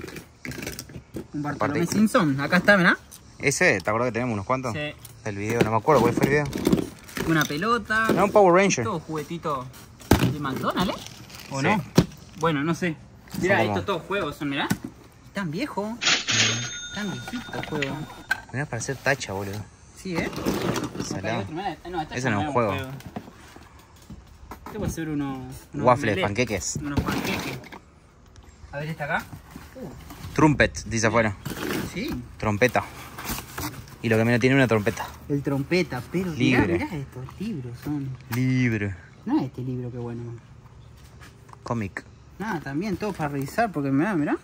Un Bartolomé Parte- Simpson. Acá está, mirá. Ese, ¿te acuerdas que tenemos unos cuantos? Sí. Del video, no me acuerdo cuál fue el video. Una pelota. No, un Power Ranger. Todo juguetito de McDonald's, ¿eh? ¿O Sí. no? Bueno, no sé. Mirá, Son como- estos todos juegos son, mirá. Tan viejos. Tan viejitos los juegos. Mirá para hacer tacha, boludo. Sí, ¿eh? Salado. Acá hay otro, mirá. Ah, no, este Ese no es un juego. Este puede ser uno, unos Waffles, omelets, panqueques. Unos panqueques. A ver, ¿está acá? Uh, Trumpet, dice afuera. sí. Trompeta. Y lo que menos tiene una trompeta. El trompeta, pero mirá, Libre. mirá estos libros son. Libre. No es este libro, qué bueno. Cómic. Nada, también todo para revisar, porque mirá, mirá.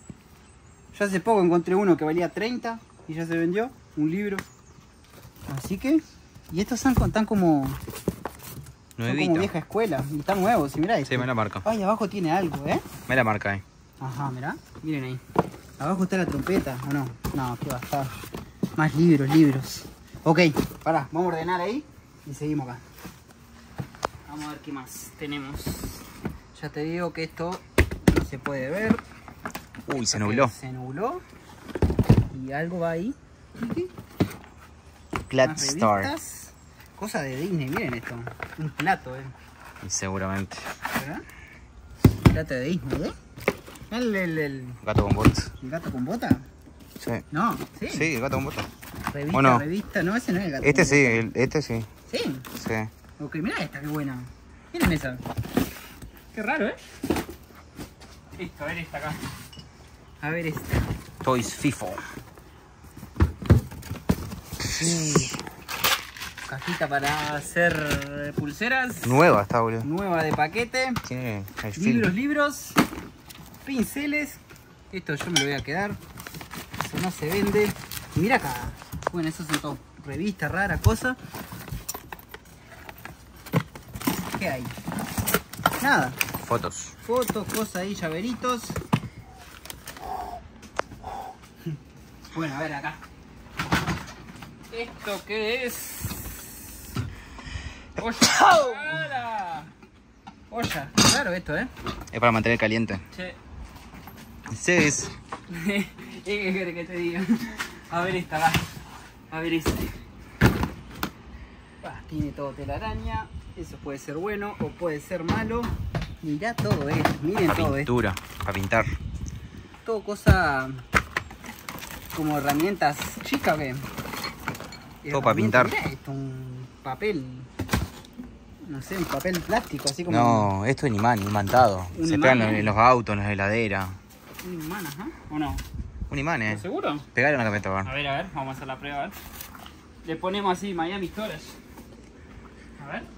Yo hace poco encontré uno que valía treinta y ya se vendió, un libro. Así que, y estos son tan como, son como Nuevito. vieja escuela, y están nuevos, y mirá este. Sí, me la marca. Ay, abajo tiene algo, ¿eh? Me la marca ahí. Ajá, mirá, miren ahí. Abajo está la trompeta, ¿o no? No, qué va a estar. Más libros, libros. Ok, pará, vamos a ordenar ahí y seguimos acá. Vamos a ver qué más tenemos. Ya te digo que esto no se puede ver. Uy, se nubló. Se nubló. Y algo va ahí. ¿Qué? Plat Unas Star. revistas. Cosa de Disney, miren esto. Un plato, eh. Seguramente. ¿Verdad? Un plato de Disney, ¿eh? El, el, el, Gato con botas. el gato con bota. Sí. No, sí. Sí, el gato con botas. Revista, ¿O no? revista. No, ese no es el gato Este con sí, bota. el- este sí. Sí. Sí. Ok, mira esta, qué buena. Miren esa. Qué raro, ¿eh? Listo, a ver esta acá. A ver esta. Toys FIFO. Cajita para hacer pulseras. Nueva está, boludo. Nueva de paquete. Tiene el Libros, film. libros. Pinceles. Esto yo me lo voy a quedar. Eso no se vende. Y mira acá. Bueno, eso son todo revistas raras, cosas. ¿Qué hay? Nada. Fotos. Fotos, cosas ahí, llaveritos. Bueno, a ver acá. ¿Esto qué es? ¡Olla! ¡Olla! Claro esto, ¿eh? Es para mantener caliente. Che. Sí, es. ¿Qué querés que te diga? A ver esta, va. A ver este. Va, tiene todo telaraña. Eso puede ser bueno o puede ser malo. Mirá todo esto. Miren Para todo esto. pintura. Para pintar. Todo cosa como herramientas chicas, ¿o qué? Todo para Herramientas, pintar. mirá esto, un papel. No sé, un papel plástico, así como No, esto es un imán, imantado. Un Se imán, pegan ¿no? en los autos, en las heladeras. un imán, ajá. ¿O no? Un imán, eh. ¿Estás seguro? Pegar una camioneta, A ver, a ver, vamos a hacer la prueba, a ver. Le ponemos así Miami Storage. A ver.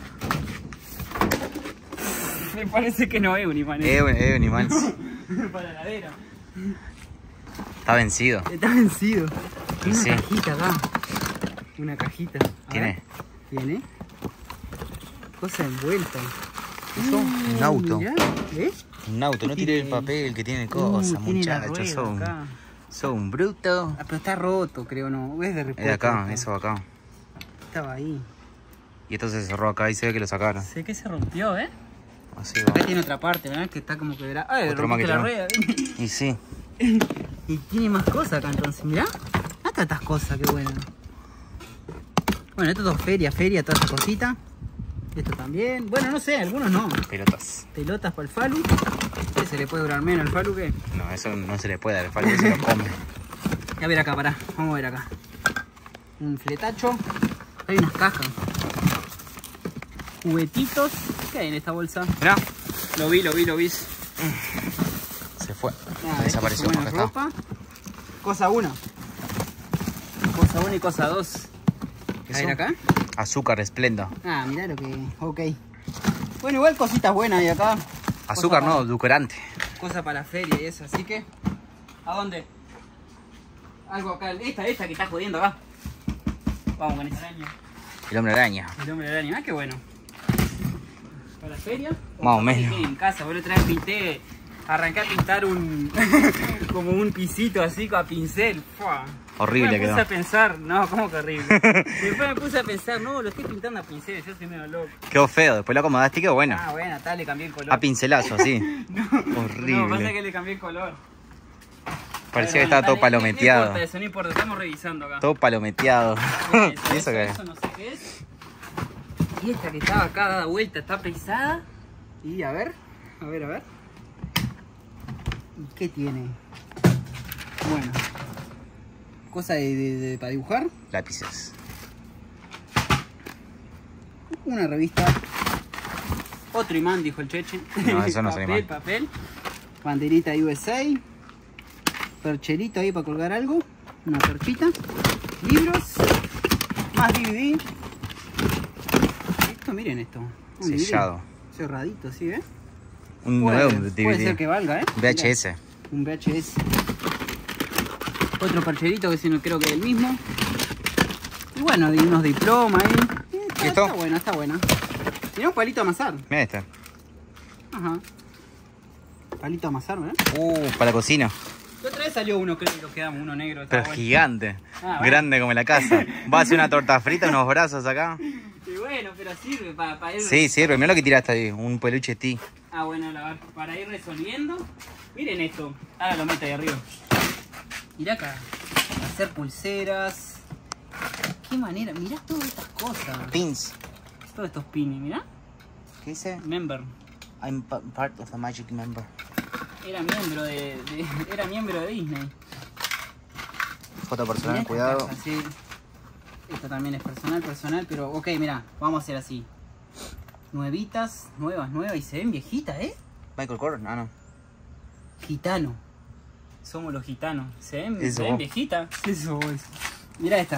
Me parece que no es un imán. Eh, un- eh, un imán. Para la heladera. Está vencido. Está vencido. Y Tiene sí. una cajita acá. Una cajita. A Tiene. ver. Tiene. Cosa envuelta. Eso, un auto. Mirá, ¿ves? Un auto, no tire el papel que tiene cosas, Uh, tiene la muchachos. rueda Son, acá. son brutos. Ah, pero está roto, creo, ¿no? Es de Es repuesto. de acá, esto. eso de acá. Estaba ahí. Y esto se cerró acá y se ve que lo sacaron. Sé que se rompió, ¿eh? Así va. Acá tiene otra parte, ¿verdad? Que está como quebrada. Ay, Otro rompiste más la que rueda. Y sí. Y tiene más cosas acá entonces, mirá. Hasta estas cosas, qué bueno. Bueno, esto es todo feria, feria, todas esas cositas. Esto también. Bueno, no sé, algunos no. Pelotas. Pelotas para el falu. ¿Qué se le puede durar menos al falu que? No, eso no se le puede dar. El fallo se lo come. A ver acá, pará. Vamos a ver acá. Un fletacho. Hay unas cajas. Juguetitos. ¿Qué hay en esta bolsa? Mirá. Lo vi, lo vi, lo vi. Se fue. Ah, Desapareció. bueno, Acá ropa. Cosa uno. Cosa uno y cosa dos. A ver acá. Azúcar esplenda. Ah, mirá lo que... Ok. Bueno, igual cositas buenas hay acá. Azúcar Cosa no, para... edulcorante. Cosa para la feria y eso, así que... ¿A dónde? Algo acá. Esta, esta que está jodiendo acá. Vamos con esta araña. El hombre araña. El hombre araña. Ah, qué bueno. Para la feria. Más o menos. En casa, vos otra vez pinté... Arranqué a pintar un... como un pisito así a pincel. Fua. Horrible Después me puse quedó. a pensar, no, ¿cómo que horrible? Después me puse a pensar, no, lo estoy pintando a pincel, yo soy medio loco. Quedó feo. Después lo acomodaste y quedó bueno. Ah, bueno, tal, le cambié el color. A pincelazo, así. No, Horrible. no, pasa que le cambié el color. Parecía Pero que estaba bueno, todo dale, palometeado. No importa eso, no importa, estamos revisando acá. Todo palometeado. Eso, ¿Y eso eso, qué? eso no sé qué es. Y esta que estaba acá dada vuelta está pesada. Y a ver, a ver, a ver. ¿Y qué tiene? Bueno. Cosa de, de, de para dibujar. Lápices. Una revista. Otro imán, dijo el Cheche. No, eso no es un papel, imán. papel. Banderita U S A. Percherito ahí para colgar algo. Una perchita. Libros. Más D V D. Esto, miren esto. Un Sellado. D V D. Cerradito, ¿sí, eh? Un Puede, nuevo D puede V ser que D. valga, ¿eh? V H S. Mirá, un V H S. Otro percherito que si no creo que es el mismo. Y bueno, y unos diplomas ahí. Eh, Está, ¿Listo? está bueno, está bueno. Mirá un palito a amasar. Mira este. Ajá. Palito a amasar, ¿verdad? Uh, para la cocina. La otra vez salió uno, creo que nos quedamos, uno negro. Está Pero bueno. gigante. Ah, bueno. Grande como la casa. Va a hacer una torta frita, unos brazos acá. Y bueno, pero sirve para, para ir... Sí, sirve. Mira lo que tiraste ahí. Un peluche T. Ah, bueno, la- para ir resolviendo. Miren esto. Ahora lo meto ahí arriba. Mirá acá. Hacer pulseras. Qué manera. Mirá todas estas cosas. Pins. Todos estos pines, mirá. ¿Qué dice? Member. I'm pa- part of a magic member. Era miembro de, de- era miembro de Disney. Foto Mirá personal, esta cuidado. caja, sí. Esto también es personal, personal, pero ok, mirá, vamos a hacer así. Nuevitas, nuevas, nuevas, y se ven viejitas, ¿eh? Michael Kors, no, no. Gitano. Somos los gitanos. ¿Se ven, Eso ¿se ven vos. viejitas? Eso vos. Mirá esta.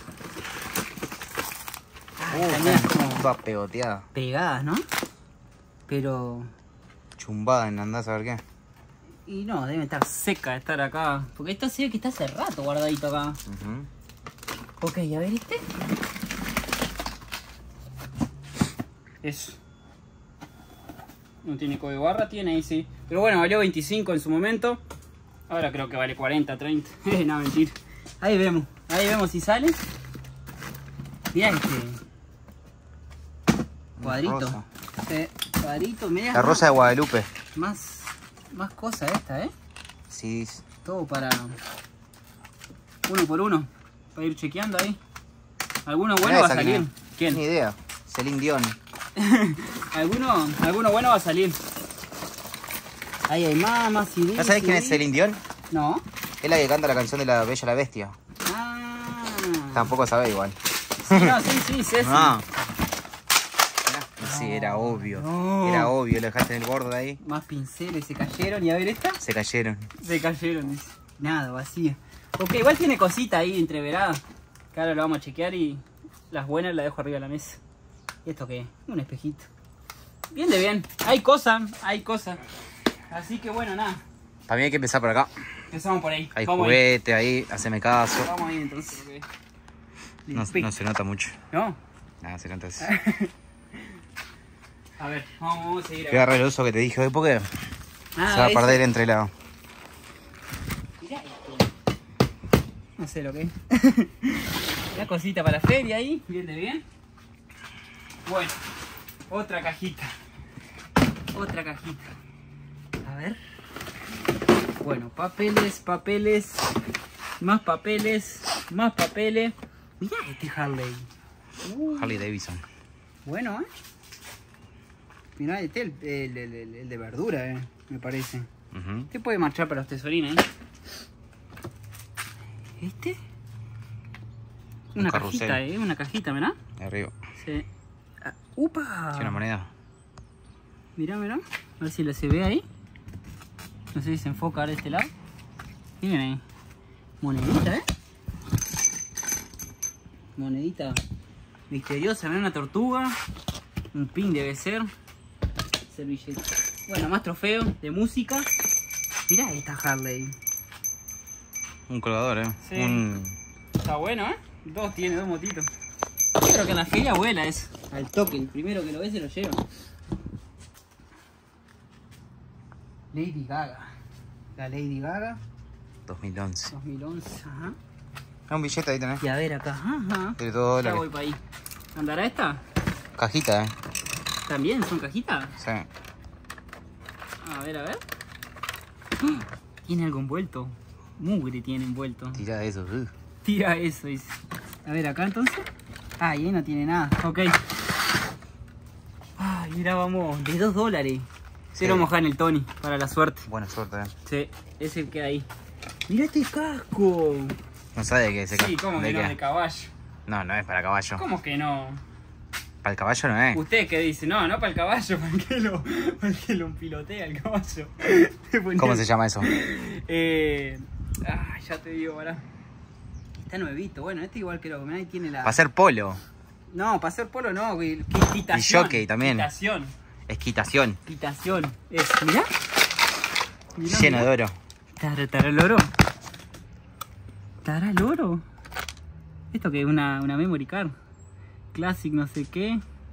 Uh, también está es como toda pegoteada. pegadas, ¿no? Pero... Chumbada en andás a ver qué. Y no, debe estar seca de estar acá. Porque esta se ve que está hace rato guardadito acá. Ujú. Ok, a ver este. Eso. No tiene código barra, tiene ahí sí. Pero bueno, valió veinticinco en su momento. Ahora creo que vale cuarenta, treinta. No, mentira. Ahí vemos. Ahí vemos si sale. Mirá este. Cuadrito. Rosa. Eh, cuadrito, mirá. La rosa de Guadalupe. Más, más cosa esta, ¿eh? Sí. Todo para... Uno por uno. Para ir chequeando ahí. Alguno bueno Mirá va a esa salir. quién es. ¿Quién? Ni idea. Celine Dion. alguno, alguno bueno va a salir. Ahí hay más, más C Ds. ¿No sabés quién es C Ds. Celine Dion? No. Es la que canta la canción de La Bella y la Bestia. Ah. Tampoco sabe igual. Sí, no, sí, sí, Ceci. No. Sí, era obvio. No. Era obvio, lo dejaste en el borde ahí. Más pinceles se cayeron. Y a ver esta. Se cayeron. Se cayeron. dice. Nada, vacío. Ok, igual tiene cosita ahí entreverada. Que ahora lo vamos a chequear y las buenas las dejo arriba de la mesa. ¿Y esto qué? Un espejito. Bien de bien. Hay cosas, hay cosas. Así que bueno, nada. Para mí hay que empezar por acá. Empezamos por ahí. Hay Vamos ahí. juguete ahí, haceme caso. Vamos ahí entonces. ok. No, no se nota mucho. ¿No? Nada, se nota eso. A ver, vamos, vamos a seguir Qué acá. agarra el uso que te dije hoy porque Ah, se va a ese. perder entre la... Mirá esto. No sé lo que es. Una cosita para la feria ahí. Bien de bien. Bueno, otra cajita. Otra cajita. A ver. Bueno, papeles, papeles. Más papeles. Más papeles. Mirá este Harley. Uh, Harley Davidson. bueno, ¿eh? Mirá este, el, el, el, el- el de verdura, eh, me parece. Ujú. Este puede marchar para los tesorines, ¿eh? ¿Este? Una carrusel. cajita, ¿eh? Una cajita, mirá. Arriba. Sí. Ah, ¡upa! Tiene una moneda. Mirá, mirá. A ver si la se ve ahí. No sé si se enfoca ahora de este lado. Miren ahí. Monedita, ¿eh? Monedita misteriosa, ¿no? Una tortuga. Un pin debe ser. Servilleta. Bueno, más trofeos de música. Mirá esta Harley. Un colgador, eh. Sí. Un... Está bueno, ¿eh? Dos tiene, dos motitos. Yo creo que en la feria vuela eso. Al toque, el primero que lo ve se lo lleva. Lady Gaga. La Lady Gaga. dos mil once. dos mil once, ajá. Ah, un billete ahí tenés. Y a ver acá, ajá. De dos Ya dólares. voy para ahí. ¿Andará esta? Cajita, eh. ¿También son cajitas? Sí. A ver, a ver. ¡Ah! Tiene algo envuelto. Mugre tiene envuelto. Tira eso. Uh. Tira eso, dice. A ver, acá entonces. Ah, y ahí no tiene nada. Ok. Ay, mira, vamos. De dos dólares. Se lo Sí. moja en el Tony, para la suerte. Buena suerte, eh. Sí, es el que hay. Mira este casco. No sabe de qué es ese Sí, ca- ¿cómo de que no? qué. De caballo. No, no es para caballo. ¿Cómo que no? Para el caballo no es. ¿Usted qué dice? No, no para el caballo, para el que lo, para el que lo pilotea el caballo. ¿Cómo se llama eso? Eh, ah, ya te digo, pará. Está nuevito, bueno, este igual que lo que ahí tiene la... Para hacer polo. No, para hacer polo no, güey. Qué quitación. Y jockey también. Quitación. Esquitación. Quitación. Es, mirá. Mirá, Lleno mirá. de oro. ¿Estará, estará el oro? ¿Estará el oro? ¿Esto que es una, una memory card? Classic no sé qué.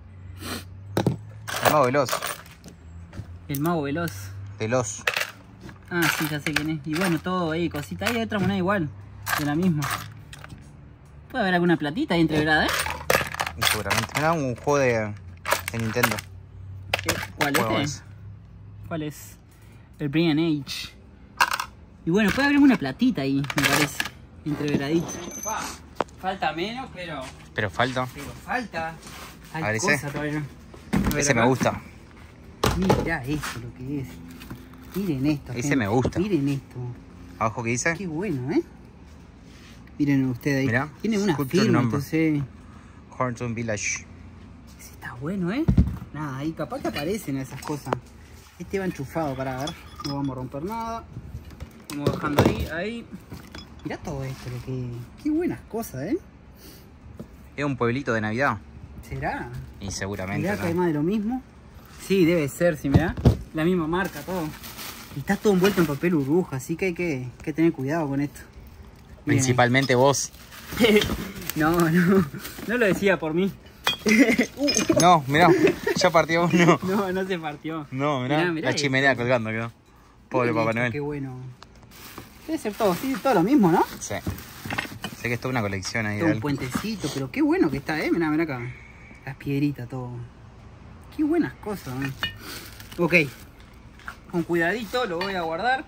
El mago veloz. El mago veloz. Veloz. Ah, sí, ya sé quién es. Y bueno, todo ahí, cosita. Ahí hay otra moneda igual. De la misma. Puede haber alguna platita ahí entreverada, ¿eh? Y seguramente. Era un juego de, de Nintendo. Eh, ¿Cuál Juego este? ese. ¿Cuál es? El Brian Age. Y bueno, puede haber una platita ahí, me parece. Entreveradita. Falta menos, pero... Pero falta. Pero falta. Hay A ver, ese. cosas todavía. A ver Ese me acá. gusta. Mirá esto lo que es. Miren esto. Ese gente. me gusta. Miren esto. Abajo, ¿qué dice? Qué bueno, ¿eh? Miren ustedes ahí. Mirá, Tiene una Sculpture firma, number. entonces... Horton Village. Ese está bueno, ¿eh? Nada, ahí capaz que aparecen esas cosas. Este va enchufado para ver. No vamos a romper nada. Vamos dejando ahí, ahí. Mirá todo esto, lo que... Qué buenas cosas, ¿eh? Es un pueblito de Navidad. ¿Será? Y seguramente. Mirá que hay ¿no? más de lo mismo. Sí, debe ser, sí, mirá. La misma marca, todo. Y está todo envuelto en papel burbuja, así que hay que, que tener cuidado con esto. Miren Principalmente vos. ahí. No, no. No lo decía por mí. Uh, No, mirá. Ya partió uno. no, no se partió. No, mirá. Mirá, mirá la esto. chimenea colgando quedó. Pobre Miren Papá esto, Noel. Qué bueno. Debe ser todo, sí, todo lo mismo, ¿no? Sí. Sé que es toda una colección ahí Todo de un algo. puentecito, pero qué bueno que está, ¿eh? Mirá, mirá acá. Las piedritas, todo. Qué buenas cosas, ¿eh? Ok. Con cuidadito lo voy a guardar.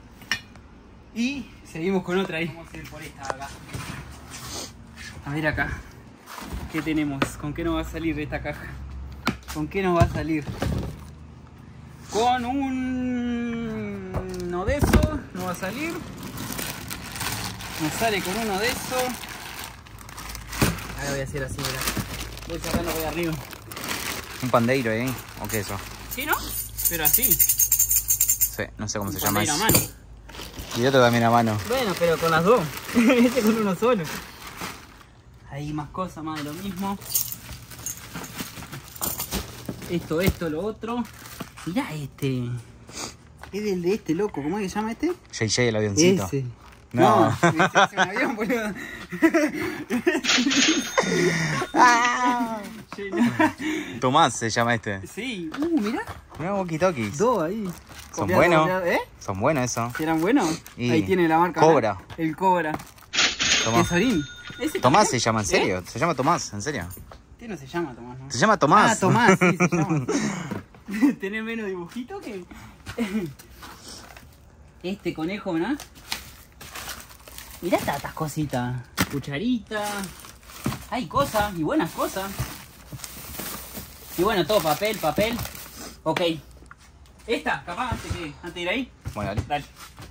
Y seguimos con otra ahí. Vamos a ir por esta acá. A ver acá. ¿Qué tenemos? ¿Con qué nos va a salir de esta caja? ¿Con qué nos va a salir? Con un... uno de esos nos va a salir. Nos sale con uno de esos. Ahora voy a hacer así, mirá. Voy sacando de arriba. Un pandeiro ahí. ¿O qué es eso? ¿Sí, no? Pero así. Sí, no sé cómo Un se llama pandeiro eso. a mano. Y otro también a mano. Bueno, pero con las dos. Este con uno solo. Ahí más cosas, más de lo mismo. Esto, esto, lo otro. Mirá este. Es el de este loco. ¿Cómo es que se llama este? J J el avioncito. Ese. No. No, ese es un avión, boludo. Sí, no. Tomás se llama este. Sí. Uh, mirá. Mirá walkie talkies. Dos ahí. Son Copiado, buenos. copiado, ¿Eh? Son buenos eso. ¿Serán buenos? Y Ahí tiene la marca. Cobra. ¿no? El Cobra. Tomás. Tesorín. ¿Ese Tomás también? se llama, ¿en ¿Eh? serio? Se llama Tomás, ¿en serio? Este no se llama Tomás, ¿no? Se llama Tomás. Ah, Tomás, sí, se llama. Tener menos dibujito que... Este conejo, ¿no? Mirá estas cositas. Cucharita. Hay cosas, y buenas cosas. Y bueno, todo papel, papel. Ok. Esta, capaz, antes, que, antes de ir ahí. Bueno, dale. Dale.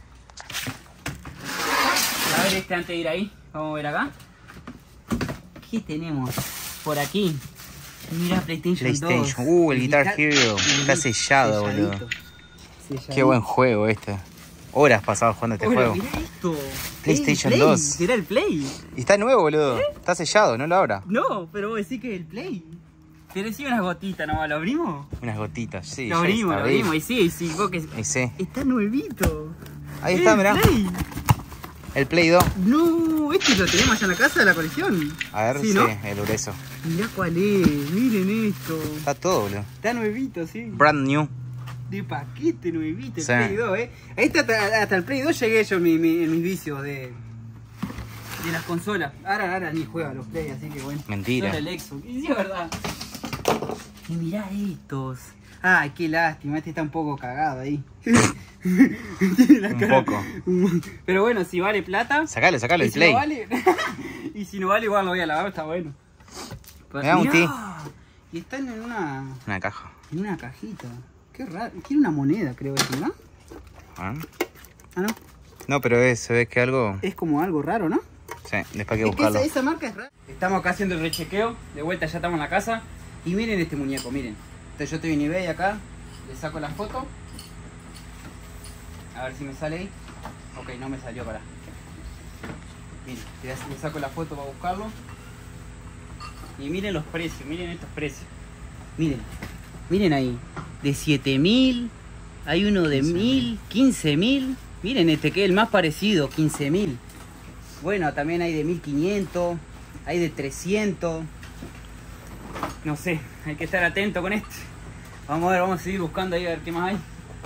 A ver este antes de ir ahí. Vamos a ver acá. ¿Qué tenemos por aquí? Mira, PlayStation, PlayStation. dos. Uh, el Guitar Guitar- Hero. el Está sellado, selladito, boludo. selladito. Qué buen juego este. horas pasadas jugando este Bueno, juego. mirá esto. PlayStation El Play, dos. ¿Será el Play? Y está nuevo, boludo. Está sellado, no lo abra. No, pero vos decís que es el Play. Pero sí unas gotitas nomás, ¿lo abrimos? Unas gotitas, sí. Lo ya abrimos, está, lo abrimos. Y sí, y sí, vos que... Y sí. Está nuevito. Ahí Es está, el mirá. Play. El Play dos. No, este lo tenemos allá en la casa de la colección. A ver, sí, sí, ¿no? el grueso. Mirá cuál es, miren esto. Está todo, boludo. Está nuevito, sí. Brand new. De paquete nuevito, el Sí. Play dos, eh. Ahí está, hasta, hasta el Play dos llegué yo en, mi, mi- en mis vicios de, de las consolas. Ahora, ahora ni juega los Play, así que bueno. Mentira. Solo el Xbox. Y sí, es verdad. Y mirá estos. Ay, qué lástima, este está un poco cagado ahí. Tiene la Un cara- poco. Pero bueno, si vale plata. Sacalo, sacalo, y el si Play. no vale. Y si no vale, igual lo voy a lavar, está bueno. Mirá, un tí. Y están en una. Una caja. En una cajita. Qué raro. Tiene una moneda, creo que, ¿no? Ah, Ah, no. No, pero es, se ve que algo... Es como algo raro, ¿no? Sí, después hay que Es que buscarlo. esa, esa marca es rara. Estamos acá haciendo el rechequeo. De vuelta ya estamos en la casa. Y miren este muñeco, miren. Entonces yo estoy en eBay acá. Le saco la foto. A ver si me sale ahí. Ok, no me salió, para. Miren, le saco la foto para buscarlo. Y miren los precios, miren estos precios. Miren, miren ahí. De siete mil. Hay uno de mil, quince mil. Miren este que es el más parecido, quince mil. Bueno, también hay de mil quinientos. Hay de trescientos. No sé, hay que estar atento con este. Vamos a ver, vamos a seguir buscando ahí a ver qué más hay.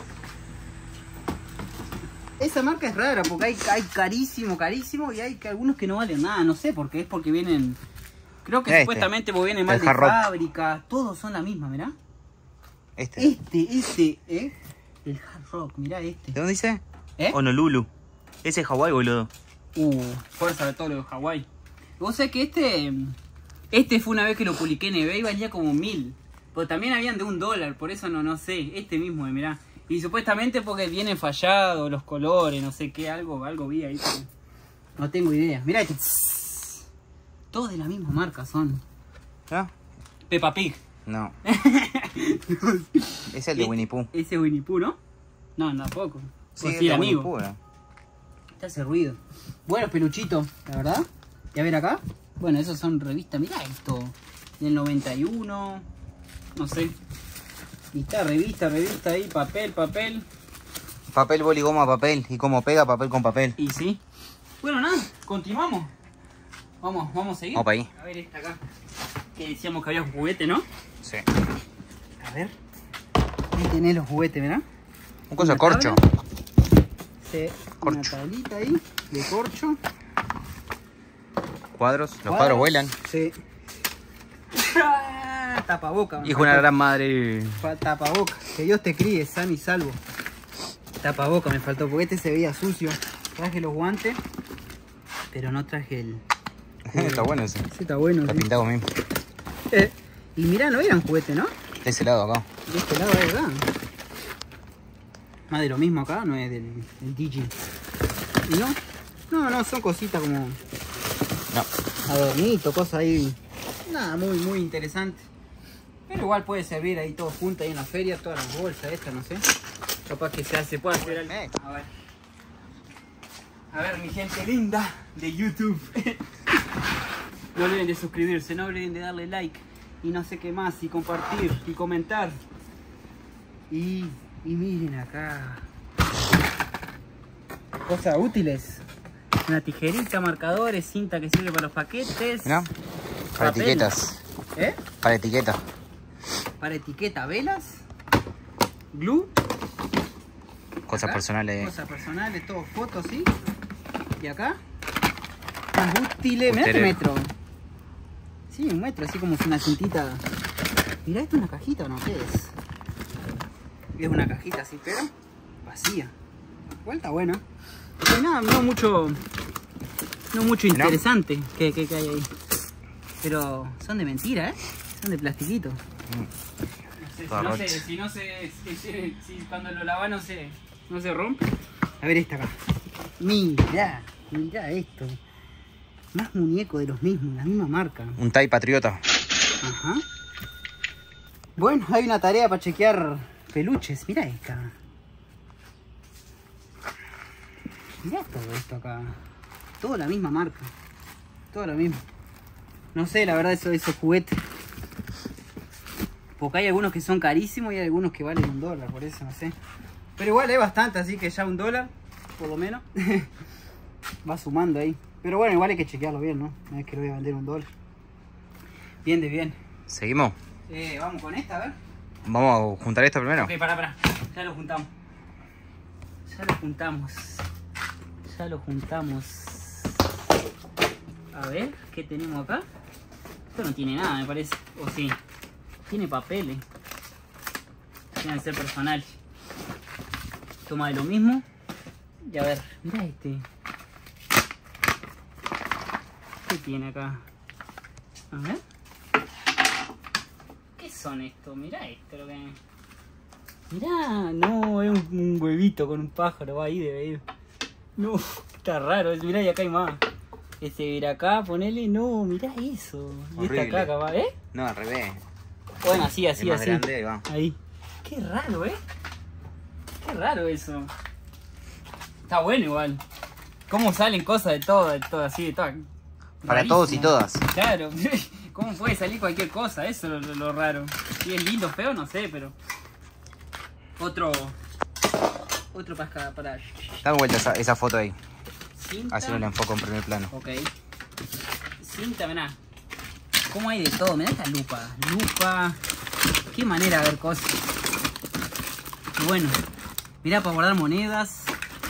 Esa marca es rara porque hay, hay carísimo, carísimo y hay que algunos que no valen nada. No sé por qué, es porque vienen... Creo que Este. supuestamente porque vienen mal El de Hard Rock. fábrica. Todos son la misma, mirá. Este. Este, este, ¿eh? El Hard Rock, mirá este. ¿De dónde dice? ¿Eh? Honolulu. Ese es Hawái, boludo. Uh, fuerza de todo lo de Hawái. Vos sabés que este... Este fue una vez que lo publiqué en eBay, valía como mil. Pero también habían de un dólar, por eso no, no sé. Este mismo, mirá. Y supuestamente porque vienen fallados los colores, no sé qué, algo, algo vi ahí. Pero no tengo idea. Mirá este. Todos de la misma marca son. ¿Ah? Peppa Pig. No. Es el de Winnie Pooh. Ese es Winnie Pooh, ¿no? No, tampoco. Sí, O es sí, de el Winnie amigo. Pooh, ¿no? Te hace ruido. Bueno, peluchito, la verdad. Y a ver acá. Bueno, esos son revistas. Mirá esto. Del noventa y uno. No sé. Y está revista, revista ahí. Papel, papel. Papel, boli, goma, papel. Y como pega, papel con papel. Y sí. Bueno, nada. Continuamos. Vamos, vamos a seguir. Vamos para ahí. A ver esta acá. Que decíamos que había un juguete, ¿no? Sí. A ver. Ahí tenés los juguetes, ¿verdad? Un cosa de Una corcho. tabla. Sí, una Corcho. tablita ahí de corcho. Cuadros. Los cuadros vuelan. Sí. Tapaboca. me Hijo de una faltó. gran madre. Pa- Tapaboca. Que Dios te críe, sano y salvo. Tapaboca me faltó, porque este se veía sucio. Traje los guantes, pero no traje el... Está bueno ese. Sí, está bueno. Está sí. pintado mismo. Eh, y mirá, no eran juguetes, ¿no? De ese lado acá. De este lado de acá. Más de lo mismo acá, no es del, del Digi. ¿Y no? No, no, son cositas como No. adornito, cosas ahí. Nada, muy, muy interesante. Pero igual puede servir ahí todo junto ahí en la feria, todas las bolsas estas, no sé. Capaz que se hace, puede hacer algo. Eh. A ver. A ver, mi gente linda de YouTube. No olviden de suscribirse, no olviden de darle like. Y no sé qué más, y compartir, y comentar. Y, y miren acá. Cosas útiles. Una tijerita, marcadores, cinta que sirve para los paquetes. Mirá. Para Papel. etiquetas. ¿Eh? Para etiqueta. Para etiqueta, velas. Glue. Cosas Acá, personales. Cosas personales, todo fotos, ¿sí? Y acá. Más útiles. Mirá este Ustedes. metro. Sí, un metro, así como si una cintita. Mirá, ¿esto es una cajita o no? ¿Qué es? Es una cajita así, pero vacía. Igual está buena. Y nada, no mucho. No mucho interesante que, que, que hay ahí. Pero son de mentira, ¿eh? Son de plastiquito. No sé, si Toda no rocha. se, si no se, si, si- si cuando lo lavas no se, no se rompe. A ver esta acá. Mirá, mirá esto. Más muñecos de los mismos, la misma marca. Un Tai Patriota. Ajá. Bueno, hay una tarea para chequear peluches. Mirá esta. Mirá todo esto acá. Todo la misma marca. Todo lo mismo. No sé, la verdad, eso, esos juguetes. Porque hay algunos que son carísimos y hay algunos que valen un dólar, por eso no sé. Pero igual hay bastante, así que ya un dólar, por lo menos, va sumando ahí. Pero bueno, igual hay que chequearlo bien, ¿no? No es que lo voy a vender un dólar. Bien de bien. ¿Seguimos? Eh, vamos con esta, a ver. Vamos a juntar esto primero. Ok, pará, pará. Ya lo juntamos. Ya lo juntamos. Ya lo juntamos. A ver, ¿qué tenemos acá? Esto no tiene nada, me parece. O sí. Tiene papeles. Tienen que ser personales. Toma de lo mismo. Y a ver, mira este. ¿Qué tiene acá? A ver. ¿Qué son estos? Mirá esto lo que... Mirá, no, es un, un huevito con un pájaro, va ahí debe ir. No, está raro, mirá y acá hay más. Ese ver acá, ponele, no, mirá eso. Y esta acá, capaz, ¿eh? No, al revés. Bueno, así, así, Es más así. grande, ahí va. Ahí. Qué raro, ¿eh? Qué raro eso. Está bueno igual. ¿Cómo salen cosas de todo, de todo así, de todo? Para todos y todas. Claro. ¿Cómo puede salir cualquier cosa? Eso es lo, lo raro. Si es lindo, feo, no sé, pero... Otro... Otro para... para... Dame vuelta esa, esa foto ahí. Cinta. Así no la enfoco en primer plano. Ok. Cinta, mirá. ¿Cómo hay de todo? Mirá esta lupa. Lupa. Qué manera de ver cosas. Y bueno. Mirá para guardar monedas.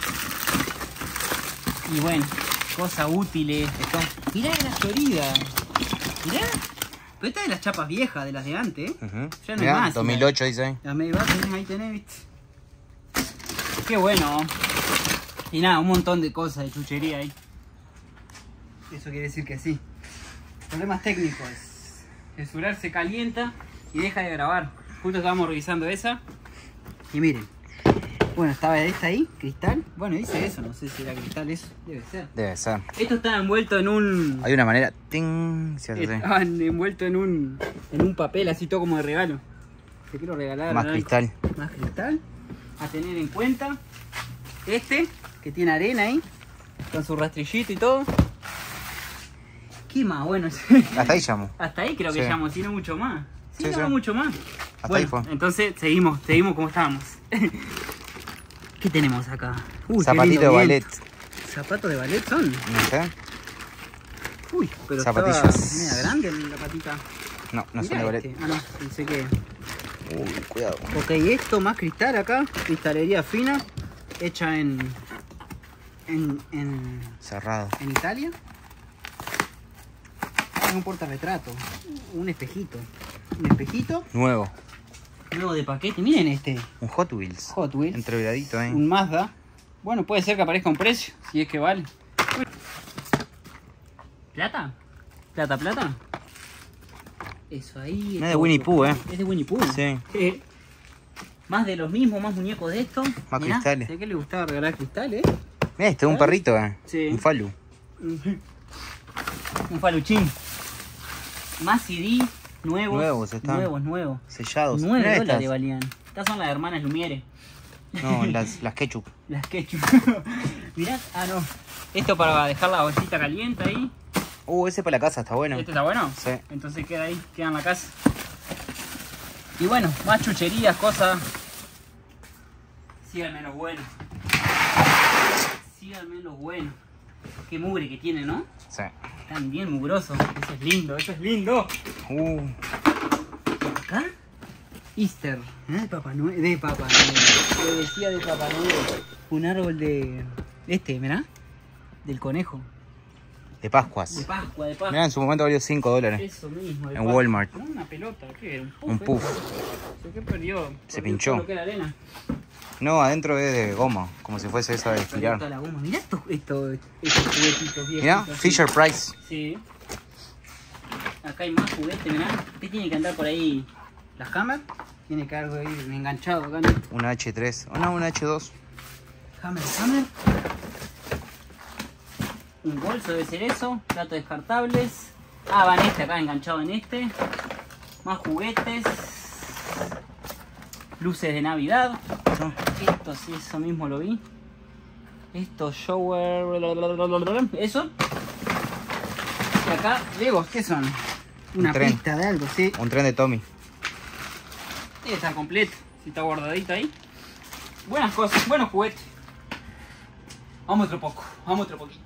Y bueno. Cosas útiles. Esto. Mirá la Florida. Mirá. Pero esta es de las chapas viejas, de las de antes. ¿Eh? Uh-huh. Ya no Mirá, hay más. dos mil ocho dice ahí. Las Maybach, ahí tenés, viste. Qué bueno. Y nada, un montón de cosas de chuchería ahí. Eso quiere decir que sí. Problemas técnicos. El celular se calienta y deja de grabar. Justo estábamos revisando esa. Y miren. Bueno, estaba esta ahí, cristal. Bueno, dice eso, no sé si era cristal eso. Debe ser. Debe ser. Esto está envuelto en un... Hay una manera. ¡Ting! Se hace así. Estaban envueltos en un, en un papel así todo como de regalo. Te quiero regalar. Más ¿verdad? cristal. Más cristal. A tener en cuenta. Este, que tiene arena ahí. Con su rastrillito y todo. ¿Qué más? Bueno, Hasta ahí llamo. hasta ahí creo que Sí. llamo, si no mucho más. Sí, Sí, no sí. mucho más. Hasta Bueno, ahí fue. entonces seguimos, seguimos como estábamos. ¿Qué tenemos acá? Uy, qué Zapatito lindo, de bien. ballet. ¿Zapatos de ballet son? No sé. Uy, pero Zapatillas. estaba media grande la patita. No, no son Mirá de ballet. este. Ah, no, pensé que... Uy, cuidado. Ok, esto más cristal acá, cristalería fina, hecha en... En, en, Cerrado. en Italia. Ah, un portarretrato, un espejito. Un espejito Nuevo. nuevo de paquete, miren este Un Hot Wheels. Hot Wheels. Entreveradito ahí. Un Mazda. Bueno, puede ser que aparezca un precio, si es que vale. ¿Plata? ¿Plata, plata? Eso ahí. Es de Winnie Pooh, eh. Es de Winnie Pooh. Sí. Eh, más de los mismos, más muñecos de esto. Más Mirá, cristales. sé que le gustaba regalar cristales. Mira, este es un perrito, eh. Sí. Un falu. Un faluchín. Más C D nuevos. Nuevos están. Nuevos, nuevos. Sellados. nueve Mirá dólares estas. valían. Estas son las hermanas Lumiere. No, las, las ketchup. Las ketchup. Mirá, ah no. Esto para dejar la ollita caliente ahí. Uh, ese para la casa está bueno. ¿Este está bueno? Sí. Entonces queda ahí, queda en la casa. Y bueno, más chucherías, cosas. Síganme los buenos. Síganme los buenos. Qué mugre que tiene, ¿no? Sí. Están bien mugrosos. Eso es lindo, eso es lindo. Uh, Acá, Easter. ¿Eh? De Papá Noel. De Papá Noel. Lo decía de Papá Noel. Un árbol de... Este, mirá. Del conejo. de De Pascuas. Pascua, de Pascua. Mirá, en su momento valió cinco dólares. Eso mismo. de En Pascua. Walmart. No, una pelota, ¿qué era? Un puff. Un puff. ¿eh? ¿Qué perdió? Se Perdió pinchó. todo lo que era arena. No, adentro es de goma, como si fuese esa de Perdió estirar. toda la goma. Mirá estos, estos, estos juguetitos viejos. Mirá, así. Fisher Price. Sí. Acá hay más juguetes, mirá. Usted tiene que andar por ahí. La Hammer. Tiene que algo ahí enganchado acá, ¿no? Una H tres. Oh, no, una H dos. Hammer, Hammer. Un bolso debe ser eso. Platos descartables. Ah, va en este acá, enganchado en este. Más juguetes. Luces de Navidad. No. Esto sí, eso mismo lo vi. Esto, shower... Eso. Y acá, Legos, ¿qué son? Una tren. pista de algo, sí. Un tren de Tommy. Y está completo, si está guardadito ahí. Buenas cosas, buenos juguetes. Vamos otro poco, vamos otro poquito.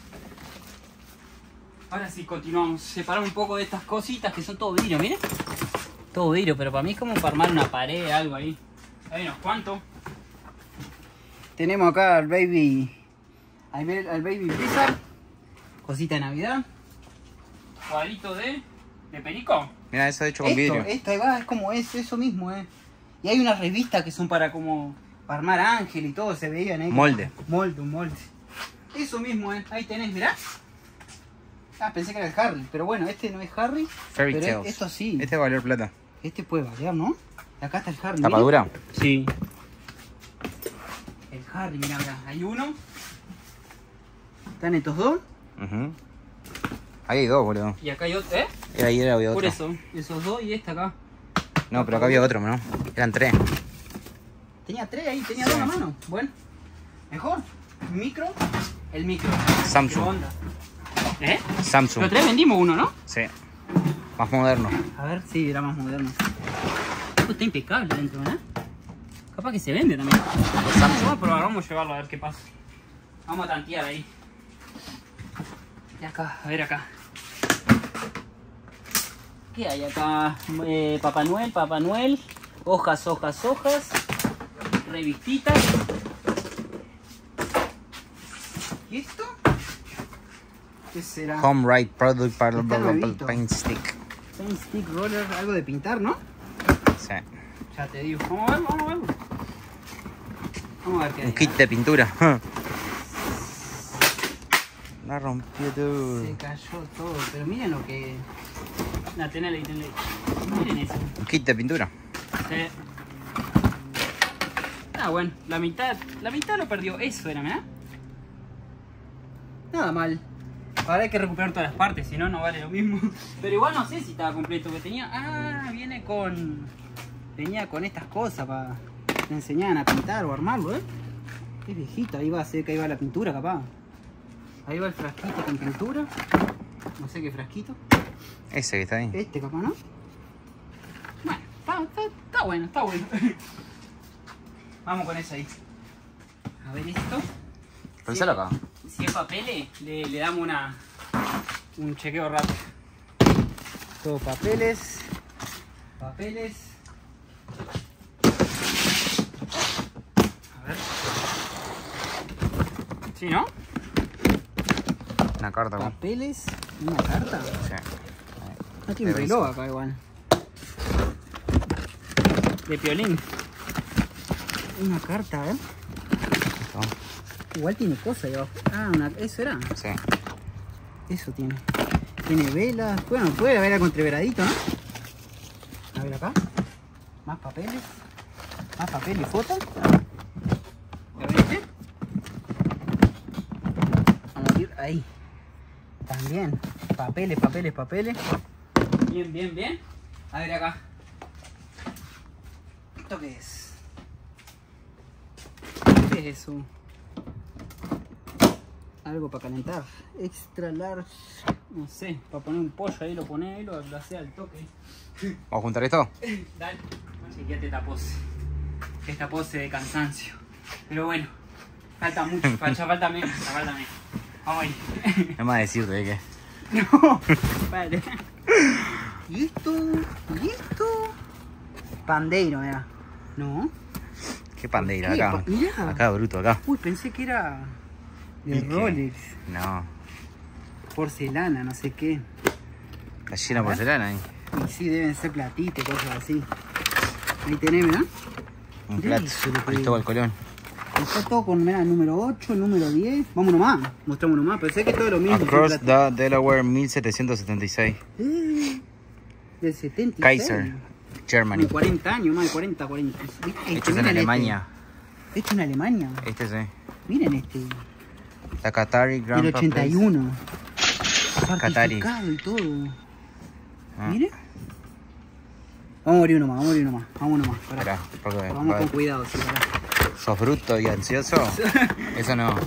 Ahora sí, continuamos. Separar un poco de estas cositas que son todo vidrio, miren. Todo vidrio, pero para mí es como para armar una pared, algo ahí. Hay unos cuantos. Tenemos acá al baby... Al, al baby Blizzard. Cosita de Navidad. Cuadrito de... ¿De perico? Mira, eso hecho con Esto, vidrio. esto ahí va, es como es, eso mismo, eh. Y hay unas revistas que son para como... Para armar ángel y todo, se veían ahí. Molde. Molde, un molde. Eso mismo, eh. Ahí tenés, mirá. Ah, pensé que era el Harry, pero bueno, este no es Harry. Fairy pero Tales. esto sí. Este va a valer plata. Este puede variar, ¿no? Acá está el Harry. ¿Tapadura? Miren. Sí. El Harry, mirá, mirá. Hay uno. Están estos dos. Uh-huh. Ahí hay dos, boludo. Y acá hay otro, ¿eh? Y ahí era, había otro. Por eso, esos dos y este acá. No, pero acá había otro, ¿no? Eran tres. Tenía tres ahí, tenía Sí. dos a mano. Bueno, mejor. Micro, el micro. Samsung. ¿Qué onda? ¿Eh? Samsung. Los tres vendimos uno, ¿no? Sí. Más moderno. A ver, sí, era más moderno. Esto está impecable dentro, ¿verdad? Capaz que se vende también. Vamos a probar, vamos a llevarlo a ver qué pasa. Vamos a tantear ahí. Y acá, a ver acá. ¿Qué hay acá? Eh, Papá Noel, Papá Noel. Hojas, hojas, hojas. Revistitas. ¿Y esto? ¿Qué será? Home Right Product para Está nuevito. Paint Stick. Paint stick roller, algo de pintar, ¿no? Sí. Ya te digo. Vamos a ver, vamos a ver. Vamos a ver qué hay. Un kit de pintura. La rompió todo. Se cayó todo, pero miren lo que... La tenele ahí, tenele ahí. Miren eso. Un kit de pintura. Sí. Ah, bueno, la mitad, la mitad lo perdió. Eso era, ¿verdad? Nada mal. Ahora hay que recuperar todas las partes, si no, no vale lo mismo. Pero igual no sé si estaba completo, que tenía... Ah, viene con... Venía con estas cosas para... Te enseñaban a pintar o armarlo, ¿eh? Es viejito, ahí va a ser que ahí va la pintura, capaz. Ahí va el frasquito con pintura. No sé qué frasquito. Ese que está ahí. Este capaz, ¿no? Bueno, está, está, está bueno, está bueno. Vamos con ese ahí. A ver esto. Pensalo acá. Si es papeles, le, le damos una un chequeo rápido. Todo papeles. Papeles. A ver. ¿Sí, no? Una carta acá. Papeles. ¿Una carta? Sí. No tiene un De reloj acá igual. De Piolín. Una carta, ¿eh? Esto. Igual tiene cosas ahí abajo. Ah, una, eso era. Sí. Eso tiene. Tiene velas. Bueno, puede haber algo entreveradito, ¿no? A ver acá. Más papeles. Más papel y fotos. ¿Ya viste? Vamos a ir ahí. También. Papeles, papeles, papeles. Bien, bien, bien. A ver acá. ¿Esto qué es? ¿Qué es eso? Algo para calentar. Extra large. No sé, para poner un pollo ahí lo pones y lo hacés al toque. ¿Vamos a juntar esto? Dale. Chequeate esta pose. Esta pose de cansancio. Pero bueno, falta mucho, falta, falta menos, falta menos. Vamos ahí. No más decirte de qué. No, vale. ¿Y esto? ¿Y esto? Pandeiro, mira. ¿No? ¿Qué pandeira ¿Qué? acá? Mirá. Acá, bruto, acá. Uy, pensé que era de ¿Y qué? Rolex. No. Porcelana, no sé qué. Está llena de porcelana ahí. Y sí, deben ser platitos, cosas así. Ahí tenés, ¿verdad? Un Mirá plato. eso, lo que- Cristóbal Colón. Está todo con, mira, el número ocho, el número diez. Vámonos más. Mostramos nomás. Pensé que todo lo mismo. Across the Delaware mil setecientos setenta y seis. Eh, del setenta y seis. Kaiser, Más Germany. de cuarenta años, más de cuarenta, cuarenta. Este, Esto es en miren Alemania. Este. Esto en Alemania. Este sí. Miren este. La Qatari Grand Del ochenta y uno. Qatari. Certificado y todo. Ah. Mire. Vamos a morir uno más, vamos a morir uno más. Vamos uno más. Pará. Esperá, porque Vamos va- con cuidado, sí, pará. sos bruto y ansioso. Eso no.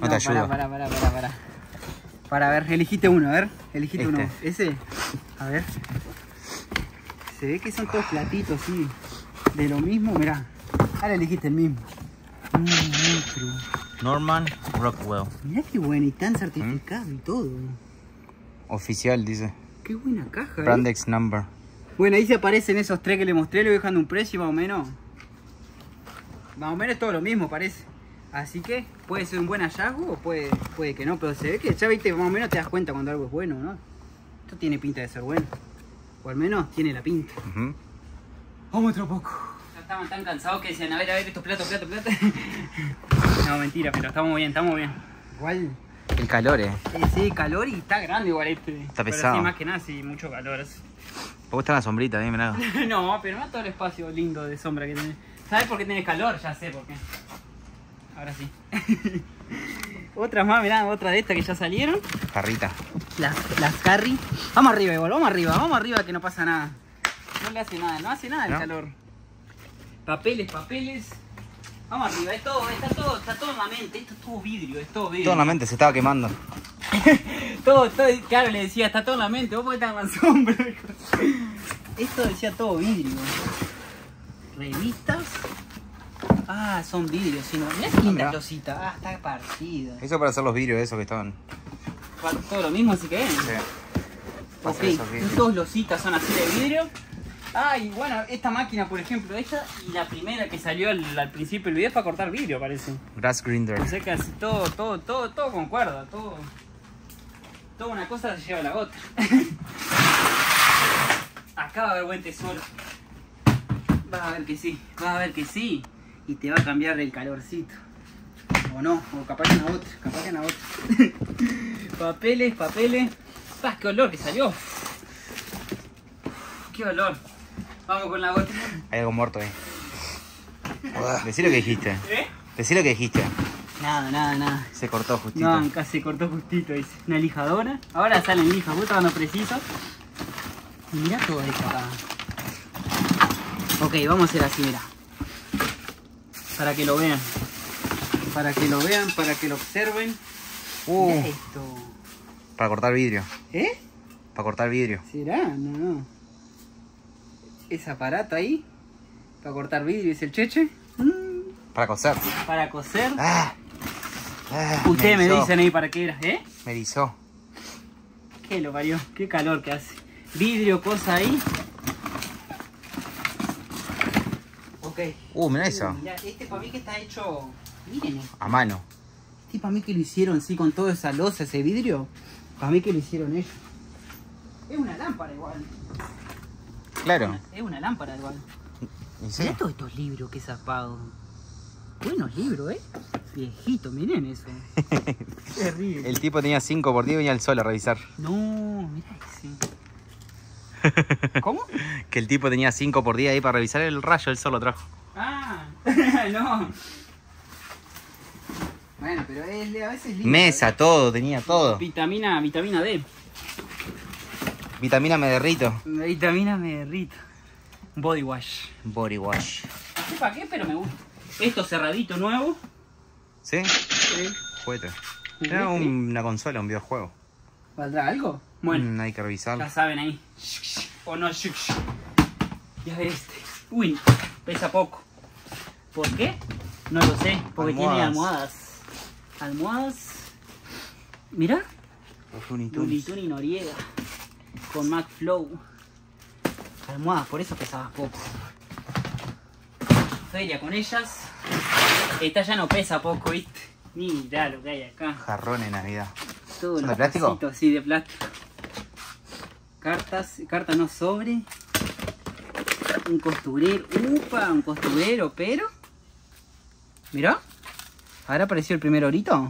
No te ayudo. Pará, pará, pará, pará. Para ver, elegiste uno, a ver. Elegiste Este. uno. Ese. A ver. Se ve que son todos platitos, sí. De lo mismo, mirá. Ahora elegiste el mismo. Un monstruo. Norman Rockwell. Mirá qué bueno, y tan certificado y todo. Oficial, dice. Qué buena caja, eh. Brandex number. Bueno, ahí se aparecen esos tres que le mostré, le voy dejando un precio más o menos. Más o menos todo lo mismo parece. Así que puede ser un buen hallazgo o puede, puede que no, pero se ve que ya viste, más o menos te das cuenta cuando algo es bueno, ¿no? Esto tiene pinta de ser bueno. O al menos tiene la pinta. Uh-huh. Vamos otro poco. Ya estaban tan cansados que decían, a ver, a ver, estos platos, platos, platos. No, mentira, pero estamos bien, estamos bien. Igual. El calor, eh. Eh, sí, calor y está grande igual este. Está pero pesado. Sí, más que nada, sí, mucho calor. ¿Vos está en la sombrita, eh? Mirá. No, pero no todo el espacio lindo de sombra que tenés. ¿Sabes por qué tenés calor? Ya sé por qué. Ahora sí. Otras más, mirá, otra de estas que ya salieron. Jarrita. Las, las carry. Vamos arriba igual, vamos arriba, vamos arriba que no pasa nada. No le hace nada, no hace nada el ¿No? calor. Papeles, papeles. Vamos arriba, es todo, está todo, está todo en la mente, esto es todo vidrio, es todo vidrio. Todo en la mente, se estaba quemando. todo, todo, claro, le decía, está todo en la mente, vos podés estar en la sombra. Esto decía todo vidrio. Revistas. Ah, son vidrios, sino. Mirá qué linda Mirá. losita. Ah, está partida. Eso para hacer los vidrios esos que estaban. Todo lo mismo, así que es. Sí. Ok, Hacer esos vidrios. dos lositas son así de vidrio. Ah, y bueno, esta máquina, por ejemplo, esta y la primera que salió al, al principio del video es para cortar vidrio, parece. Grass grinder. O sea que así todo, todo, todo, todo concuerda, todo. Toda una cosa se lleva a la otra. Acá va a haber buen tesoro. Vas a ver que sí, vas a ver que sí. Y te va a cambiar el calorcito. O no, o capaz que en la otra, capaz que en la otra. Papeles, papeles. ¡Ah, qué olor que salió! ¡Qué olor! Vamos con la otra. Hay algo muerto ahí. Decí lo que dijiste. ¿Eh? Decí lo que dijiste. Nada, nada, nada. Se cortó justito. No, acá se cortó justito, dice. Una lijadora. Ahora salen lijas, justo cuando preciso. Y mirá todo esto acá. Ok, vamos a hacer así, mirá. Para que lo vean. Para que lo vean, para que lo observen. Uh, Mirá esto. para cortar vidrio. ¿Eh? Para cortar vidrio. ¿Será? No, no. Ese aparato ahí. Para cortar vidrio, es el cheche. Mm, Para coser. Para coser. Ah, ah, Ustedes me erizó. dicen ahí para qué era, ¿eh? Me erizó. ¿Qué lo parió? Qué calor que hace. Vidrio, cosa ahí. Ok. Uh, mirá eso. Mirá, este para mí que está hecho. Miren, A mano. este para mí que lo hicieron, sí, con toda esa losa, ese vidrio. Para mí que lo hicieron ellos. Es una lámpara igual. Claro. Es una lámpara igual. ¿Y sí? Mirá todos estos libros que he zapado. Buenos libros, ¿eh? Viejito, miren eso. Terrible. El tipo tenía cinco por día y venía al sol a revisar. No, mirá ese. ¿Cómo? Que el tipo tenía cinco por día ahí para revisar el rayo, el sol lo trajo. Ah, no. Bueno, pero es, a veces es lindo. Mesa, todo, tenía todo. Vitamina, vitamina D. Vitamina me derrito. Vitamina me derrito. Body wash. Body wash. No sé para qué, pero me gusta. Esto cerradito nuevo. ¿Sí? Sí. Juguete. Juguete. Era un- una consola, un videojuego. ¿Valdrá algo? Bueno, Mm, hay que revisarlo. ya saben ahí. O no. Y a ver este. Uy, pesa poco. ¿Por qué? No lo sé. Porque tiene Almohadas. almohadas. Almohadas. Mirá. Los Looney Looney Tunes. Tunes y Noriega. Con McFlow. Almohadas, por eso pesabas poco. Feria con ellas. Esta ya no pesa poco, ¿viste? Mirá lo que hay acá. Jarrón en Navidad. Todo ¿Son los de plástico? vasitos, sí, de plástico. Cartas, cartas no sobre. Un costurero. Upa, un costurero, pero. Mirá. ¿Habrá aparecido el primer orito?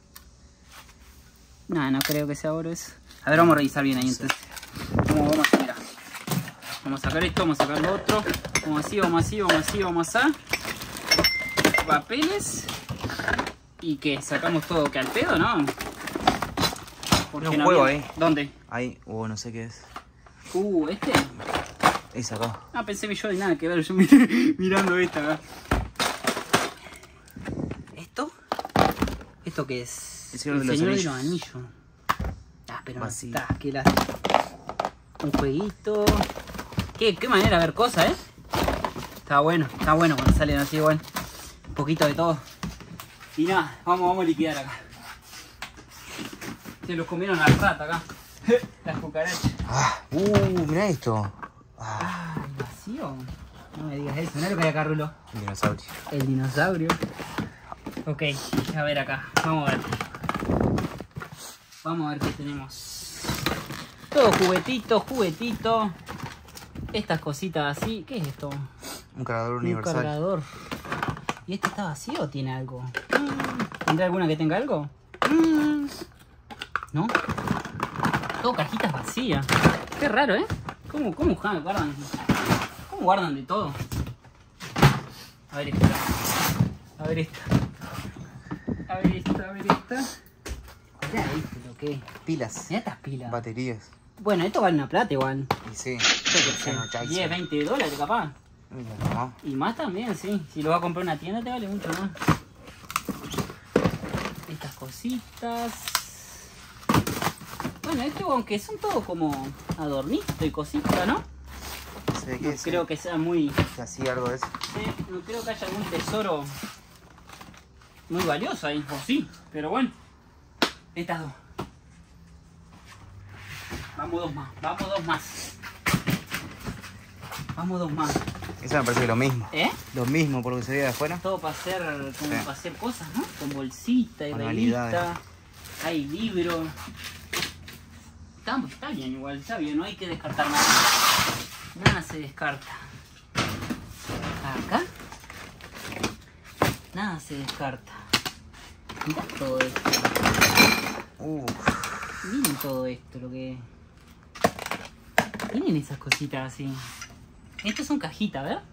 No, no creo que sea oro eso. A ver, vamos a revisar bien ahí entonces. Vamos, vamos a mirar. Vamos a sacar esto, vamos a sacar lo otro. Vamos así, vamos así, vamos así, vamos así. Papeles. ¿Y qué? ¿Sacamos todo que al pedo, no? Porque Un no juego había- ahí. ¿Dónde? Ahí, uh, no sé qué es. Uh, ¿este? Ahí sacó. Ah, pensé que yo de nada que ver, yo mir- mirando esta acá. ¿Esto? Esto ¿Esto qué es? El Señor de los Señor Anillos. de los Anillos. Ah, pero no Vacío. está, qué lástima. Un jueguito. Qué, qué manera de ver cosas, ¿eh? Está bueno, está bueno cuando salen así igual. Un poquito de todo. Y nada, vamos, vamos a liquidar acá. Se los comieron al rato acá. Las cucarachas. Ah, uh, mirá esto. Ah, Ah, ¿el vacío? No me digas eso, mirá lo que hay acá, Rulo. un dinosaurio. El dinosaurio. Ok, a ver acá, vamos a ver. Vamos a ver qué tenemos. Todo juguetito, juguetito. Estas cositas así. ¿Qué es esto? Un cargador Un universal. cargador. ¿Y este está vacío o tiene algo? Mm, ¿Tendrá alguna que tenga algo? Mm, ¿no? Todo cajitas vacías. Qué raro, ¿eh? ¿Cómo, cómo guardan? ¿Cómo guardan de todo? A ver esta. A ver esta. A ver esta, a ver esta. Mirá esto, lo que es. Pilas. Mirá estas pilas. Baterías. Bueno, esto vale una plata igual. Y sí. Yo qué sé, No, Jackson. diez, veinte dólares capaz. Mira, no. Y más también, sí. Si lo vas a comprar en una tienda te vale mucho más. Estas cositas. Bueno, esto aunque son todos como adornitos y cositas, ¿no? Se ve No que creo que sea muy... que así algo de eso. Sí, no creo que haya algún tesoro muy valioso ahí, o sí, pero bueno. Estas dos. Vamos dos más, vamos dos más. Vamos dos más. Eso me parece que lo mismo. ¿Eh? Lo mismo por lo que se ve de afuera. Todo para hacer, como Sí. para hacer cosas, ¿no? Con bolsita y Manualidades. revista. Hay libros. Está, está bien igual, está bien, no hay que descartar nada. Nada se descarta. Acá. Nada se descarta. Mirá todo esto. Uh, Miren todo esto, lo que... Miren esas cositas así. Estas son cajitas, ¿ver?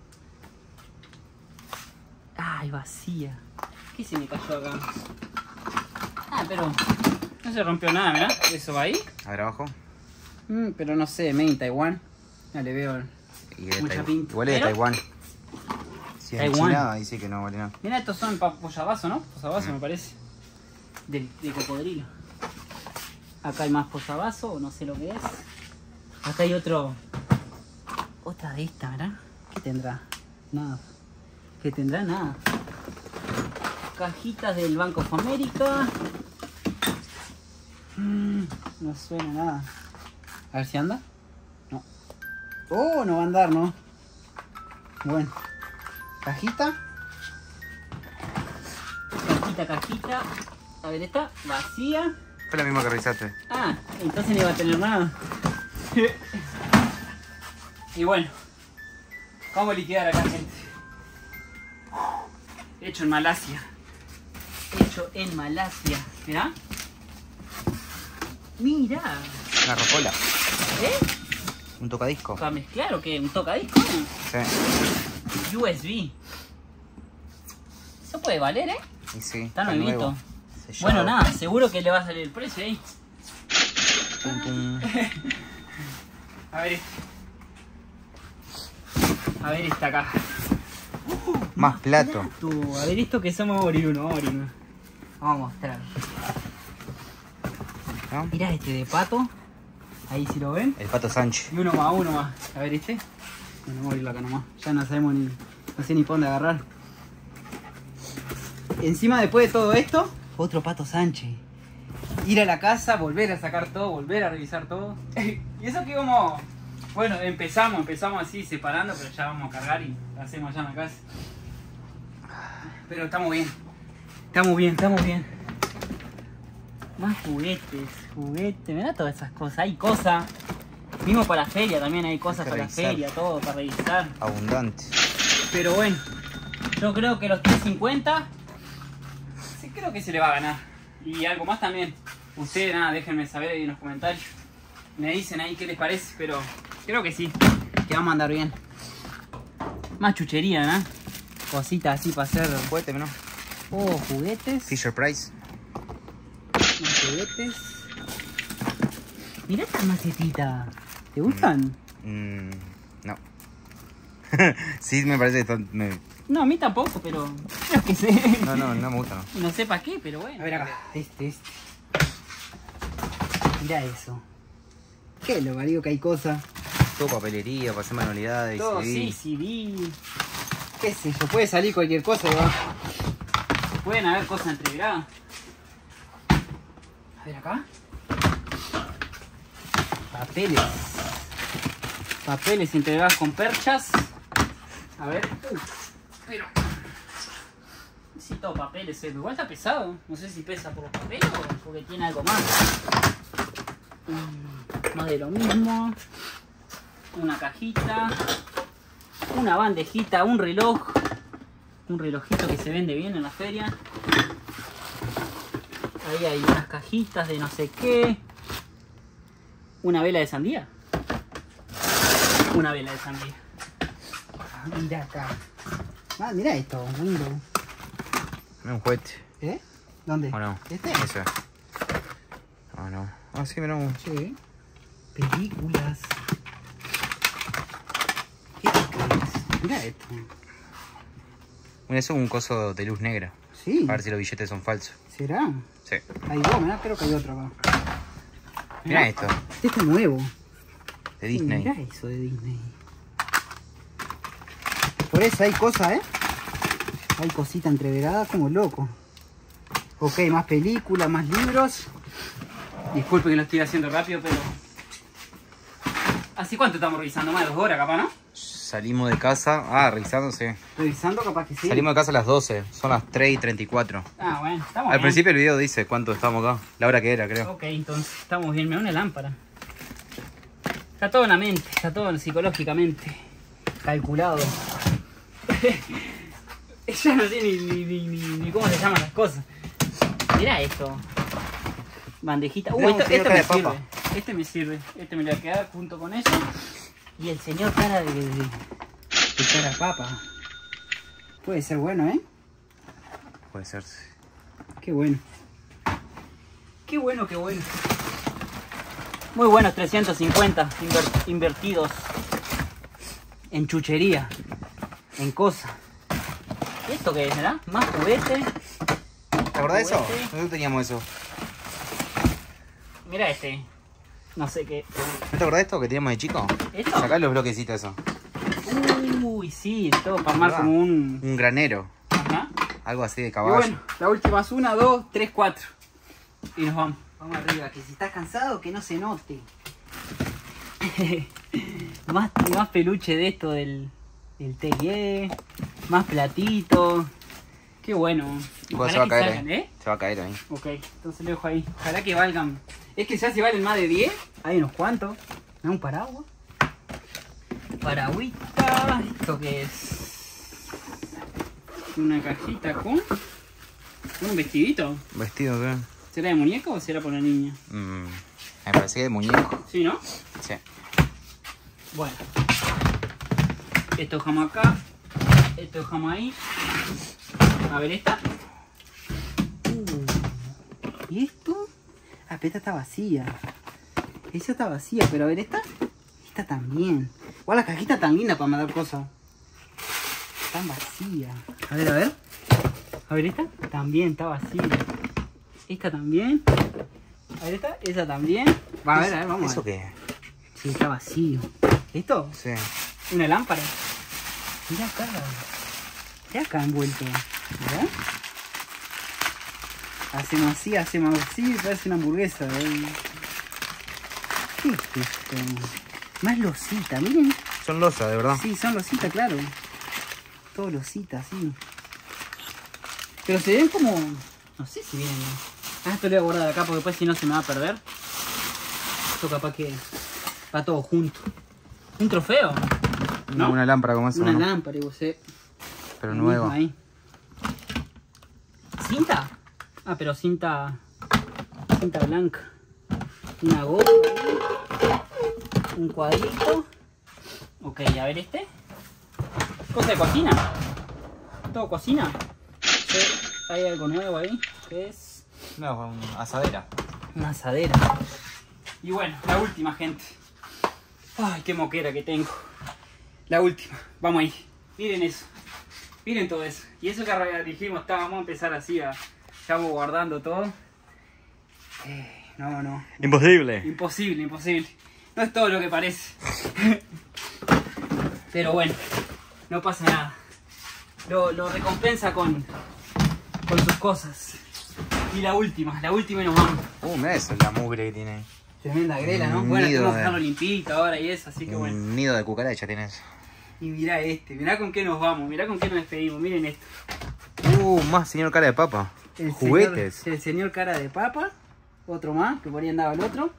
Ay, vacía. ¿Qué se me cayó acá? Ah, pero... No se rompió nada, ¿verdad? Eso va ahí. a ver abajo. Mm, pero no sé, made in Taiwán. Ya le veo... Y de Mucha Taiwán. pinta. Igual es de ¿Pero? Taiwán. Si es de Taiwán. China, ahí sí que no vale nada. Mira, estos son para posavasos, ¿no? Posavasos Mm. me parece. De, de cocodrilo. Acá hay más posavasos, no sé lo que es. Acá hay otro... Otra de esta, ¿verdad? ¿Qué tendrá? Nada. ¿Qué tendrá? Nada. Cajitas del Bank of America. Mm, no suena nada. A ver si anda. No. Oh, no va a andar, ¿no? Bueno. Cajita. Cajita, cajita. A ver, esta vacía. Fue la misma que revisaste. Ah, entonces no iba a tener nada. Y bueno, vamos a liquidar acá, gente. Hecho en Malasia. Hecho en Malasia. ¿Mirá? Mirá. Una rocola. ¿Eh? Un tocadisco. ¿Para mezclar o qué? ¿Un tocadisco? Sí. U S B. Eso puede valer, ¿eh? Y sí. Está está nuevito. nuevo. Sellado. Bueno, nada, seguro que le va a salir el precio ahí. Tum, tum. A ver este. A ver esta caja. Más plato. Tú, a ver esto que somos oriuno, vamos a abrir uno. Vamos a mostrar. ¿No? Mirá este de pato. Ahí si lo ven. El pato Sánchez. Y uno más, uno más. A ver este. Bueno, vamos a abrirlo acá nomás. Ya no sabemos ni. No sé ni por dónde agarrar. Encima después de todo esto, otro Pato Sánchez. Ir a la casa, volver a sacar todo, volver a revisar todo. Y eso que como... Bueno, empezamos, empezamos así separando, pero ya vamos a cargar y lo hacemos allá en la casa. Pero estamos bien. Estamos bien, estamos bien. Más juguetes, juguetes. Mirá todas esas cosas. Hay cosas. Mismo para la feria también hay cosas Hay que para la revisar. feria, todo para revisar. Abundante. Pero bueno, yo creo que los trescientos cincuenta sí creo que se le va a ganar. Y algo más también. Ustedes nada, déjenme saber ahí en los comentarios. Me dicen ahí qué les parece, pero creo que sí, que vamos a andar bien. Más chuchería, ¿no? Cositas así para hacer. Juguete, ¿no? Oh, juguetes. Fisher Price. Más juguetes. Mirá estas macetitas. ¿Te gustan? Mm, no. Sí, me parece que están, me- No, a mí tampoco, pero creo que sé. No, no, no me gusta, no. No sé para qué, pero bueno. A ver acá, este, este. Mirá eso. Qué lo digo que hay cosas. Todo papelería, para hacer manualidades, Todo, C D. sí, C D. Qué sé yo, puede salir cualquier cosa, ¿verdad? Pueden haber cosas entregadas. A ver acá. Papeles. Papeles entregados con perchas. A ver. Uf, pero. Sí, todo papeles. eh, Igual está pesado. No sé si pesa por los papeles o porque tiene algo más. Mm, Más de lo mismo. Una cajita. Una bandejita. Un reloj. Un relojito que se vende bien en la feria. Ahí hay unas cajitas de no sé qué. Una vela de sandía. Una vela de sandía. Ah, mira acá. Ah, mira esto, Windows. Mira un juguete. ¿Eh? ¿Dónde? ¿O no? ¿Este? Ese. Ah, no. Ah, sí, mira un... Sí. Películas. ¿Qué es? Mira esto. Mira, eso es un coso de luz negra. Sí. A ver si los billetes son falsos. ¿Será? Sí. Hay dos, mirá, creo que hay otro acá. Mira esto, Este es nuevo. de Disney. Mirá eso de Disney. Por eso hay cosas, ¿eh? Hay cositas entreveradas como loco. Ok, más películas, más libros. Disculpe que lo estoy haciendo rápido, pero... ¿Hace cuánto estamos revisando? Más de dos horas, capaz, ¿no? Salimos de casa... Ah, revisando, sí. Revisando capaz que sí. Salimos de casa a las doce. Son las tres y treinta y cuatro. Ah, bueno, estamos Al bien. principio el video dice cuánto estamos acá. La hora que era, creo. Ok, entonces estamos bien. Me da una lámpara. Está todo en la mente, está todo psicológicamente calculado. Ya no sé ni, ni, ni, ni, ni cómo se llaman las cosas. Mirá esto. Bandejita. Uh, Mirá, esto, un señor esto me cara de sirve. papa. Este me sirve. Este me lo voy a quedar junto con eso. Y el señor cara de... de, de cara papa. Puede ser bueno, ¿eh? Puede ser. Qué bueno. Qué bueno, qué bueno. Muy buenos, trescientos cincuenta inver- invertidos en chuchería, en cosas. ¿Y esto qué es, verdad? Más juguete. ¿Te acordás de eso? Juguete. Nosotros teníamos eso. Mira este. No sé qué. ¿No te acordás de esto que teníamos de chico? ¿Esto? Sacá los bloquecitos eso. Uy, sí, todo para armar ¿Verdad? como un... Un granero. Ajá. Algo así de Y caballo. bueno, la última es una, dos, tres, cuatro. Y nos vamos. Vamos arriba, que si estás cansado que no se note. más, más peluche de esto del, del T I E. Más platito. Qué bueno. Pues Ojalá se va a que caer salgan, ahí. ¿eh? Se va a caer ahí. Ok, entonces lo dejo ahí. Ojalá que valgan. Es que ya si valen más de diez, hay unos cuantos. ¿Me da un paraguas? Paragüita. ¿Esto qué es? Una cajita con... un vestidito. Vestido, ¿qué? ¿Será de muñeco o será por la niña? Mm, me parece que de muñeco. Sí, ¿no? Sí. Bueno. Esto dejamos acá. Esto dejamos ahí. A ver esta. Uh, ¿Y esto? Ah, pero esta está vacía. Esa está vacía, pero a ver esta. Esta también. Igual la cajita tan linda para mandar cosas. Tan vacía. A ver, a ver. A ver esta. También está vacía. Esta también. A ver esta. Esa también. Va, a ver, a ver, vamos. ¿Eso a ver. qué? Sí, está vacío. ¿Esto? Sí. Una lámpara. Mira acá. Mira acá envuelto. ¿Verdad? Hacemos así, hacemos así, parece una hamburguesa. ¿Eh? ¿Qué es esto? Más losita, miren. Son losas, de verdad. Sí, son lositas, claro. Todo losita, sí. Pero se ven como... No sé si vienen. Ah, esto lo voy a guardar acá porque después si no se me va a perder. Esto capaz que va todo junto. Un trofeo. ¿No? Una lámpara como esa, Una ¿no? lámpara, y vos sé. Pero Ahí nueva. mismo, ahí. ¿Cinta? Ah, pero cinta... cinta blanca. Una goma ahí. Un cuadrito. Ok, a ver este. Cosa de cocina. ¿Todo cocina? Sí, hay algo nuevo ahí. Que es No, asadera. una asadera. Y bueno, la última, gente. Ay, qué moquera que tengo. La última. Vamos ahí. Miren eso. Miren todo eso. Y eso que dijimos, está, vamos a empezar así, a, ya vamos guardando todo. Eh, no, no. Imposible. Imposible, imposible. No es todo lo que parece. Pero bueno, no pasa nada. Lo, lo recompensa con, con sus cosas. Y la última, la última y nos vamos. Uh, mira eso, la mugre que tiene. Tremenda grela, ¿no? Un Bueno, nido tenemos que de- dejarlo limpito ahora y eso, así que bueno. Un nido de cucaracha tienes. Y mirá este, mirá con qué nos vamos, mirá con qué nos despedimos, miren esto. Uh, más señor cara de papa. El Juguetes. Señor, el señor cara de papa, otro más, que por ahí andaba el otro.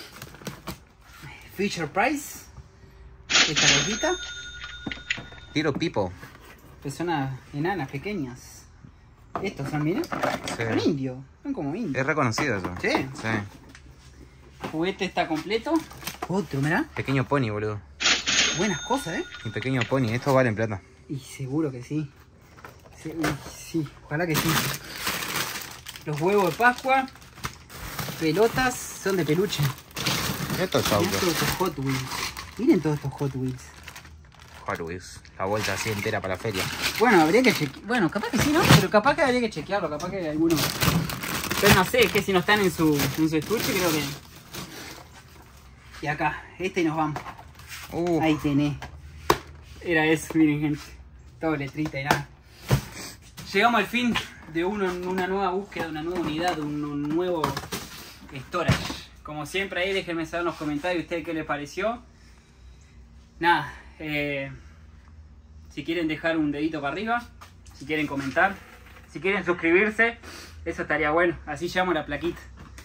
Fisher Price, esta rojita. Tiro pipo. Personas enanas, pequeñas. Estos son, miren, Sí. son indios, son como indios. Es reconocido eso. Sí. Sí. El juguete está completo. Otro, mirá. Pequeño pony, boludo. Buenas cosas, ¿eh? Mi pequeño pony. Estos valen plata. Y seguro que sí. Sí, uy, sí, ojalá que sí. Los huevos de Pascua. Pelotas son de peluche. Estos Mirá autos. todos estos Hot Wheels. Miren todos estos Hot Wheels. Hot Wheels. La vuelta así entera para la feria. Bueno, habría que chequear. Bueno, capaz que sí, ¿no? Pero capaz que habría que chequearlo. Capaz que hay algunos. Pero no sé, es que si no están en su, en su estuche, creo que. Y acá, este y nos vamos. Uh, Ahí tenés. Era eso, miren, gente. Todo letrita y nada. Llegamos al fin de uno, una nueva búsqueda, una nueva unidad, un, un nuevo storage. Como siempre, ahí déjenme saber en los comentarios ustedes qué les pareció. Nada, eh, si quieren dejar un dedito para arriba, si quieren comentar, si quieren suscribirse, eso estaría bueno. Así llamo la plaquita.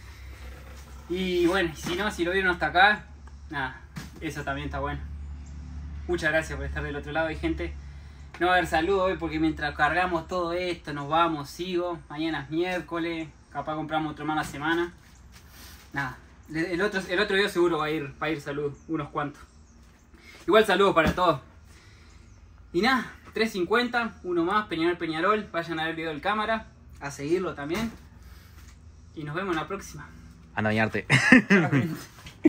Y bueno, si no, si lo vieron hasta acá, nada, eso también está bueno. Muchas gracias por estar del otro lado, y gente. No va a haber saludo hoy porque mientras cargamos todo esto, nos vamos, sigo. Mañana es miércoles, capaz compramos otro más la semana. Nada, el otro, el otro video seguro va a ir, va a ir salud, unos cuantos. Igual saludos para todos. Y nada, tres cincuenta, uno más, Peñarol Peñarol. Vayan a ver el video del cámara, a seguirlo también. Y nos vemos en la próxima. anda a bañarte. Chao, gente.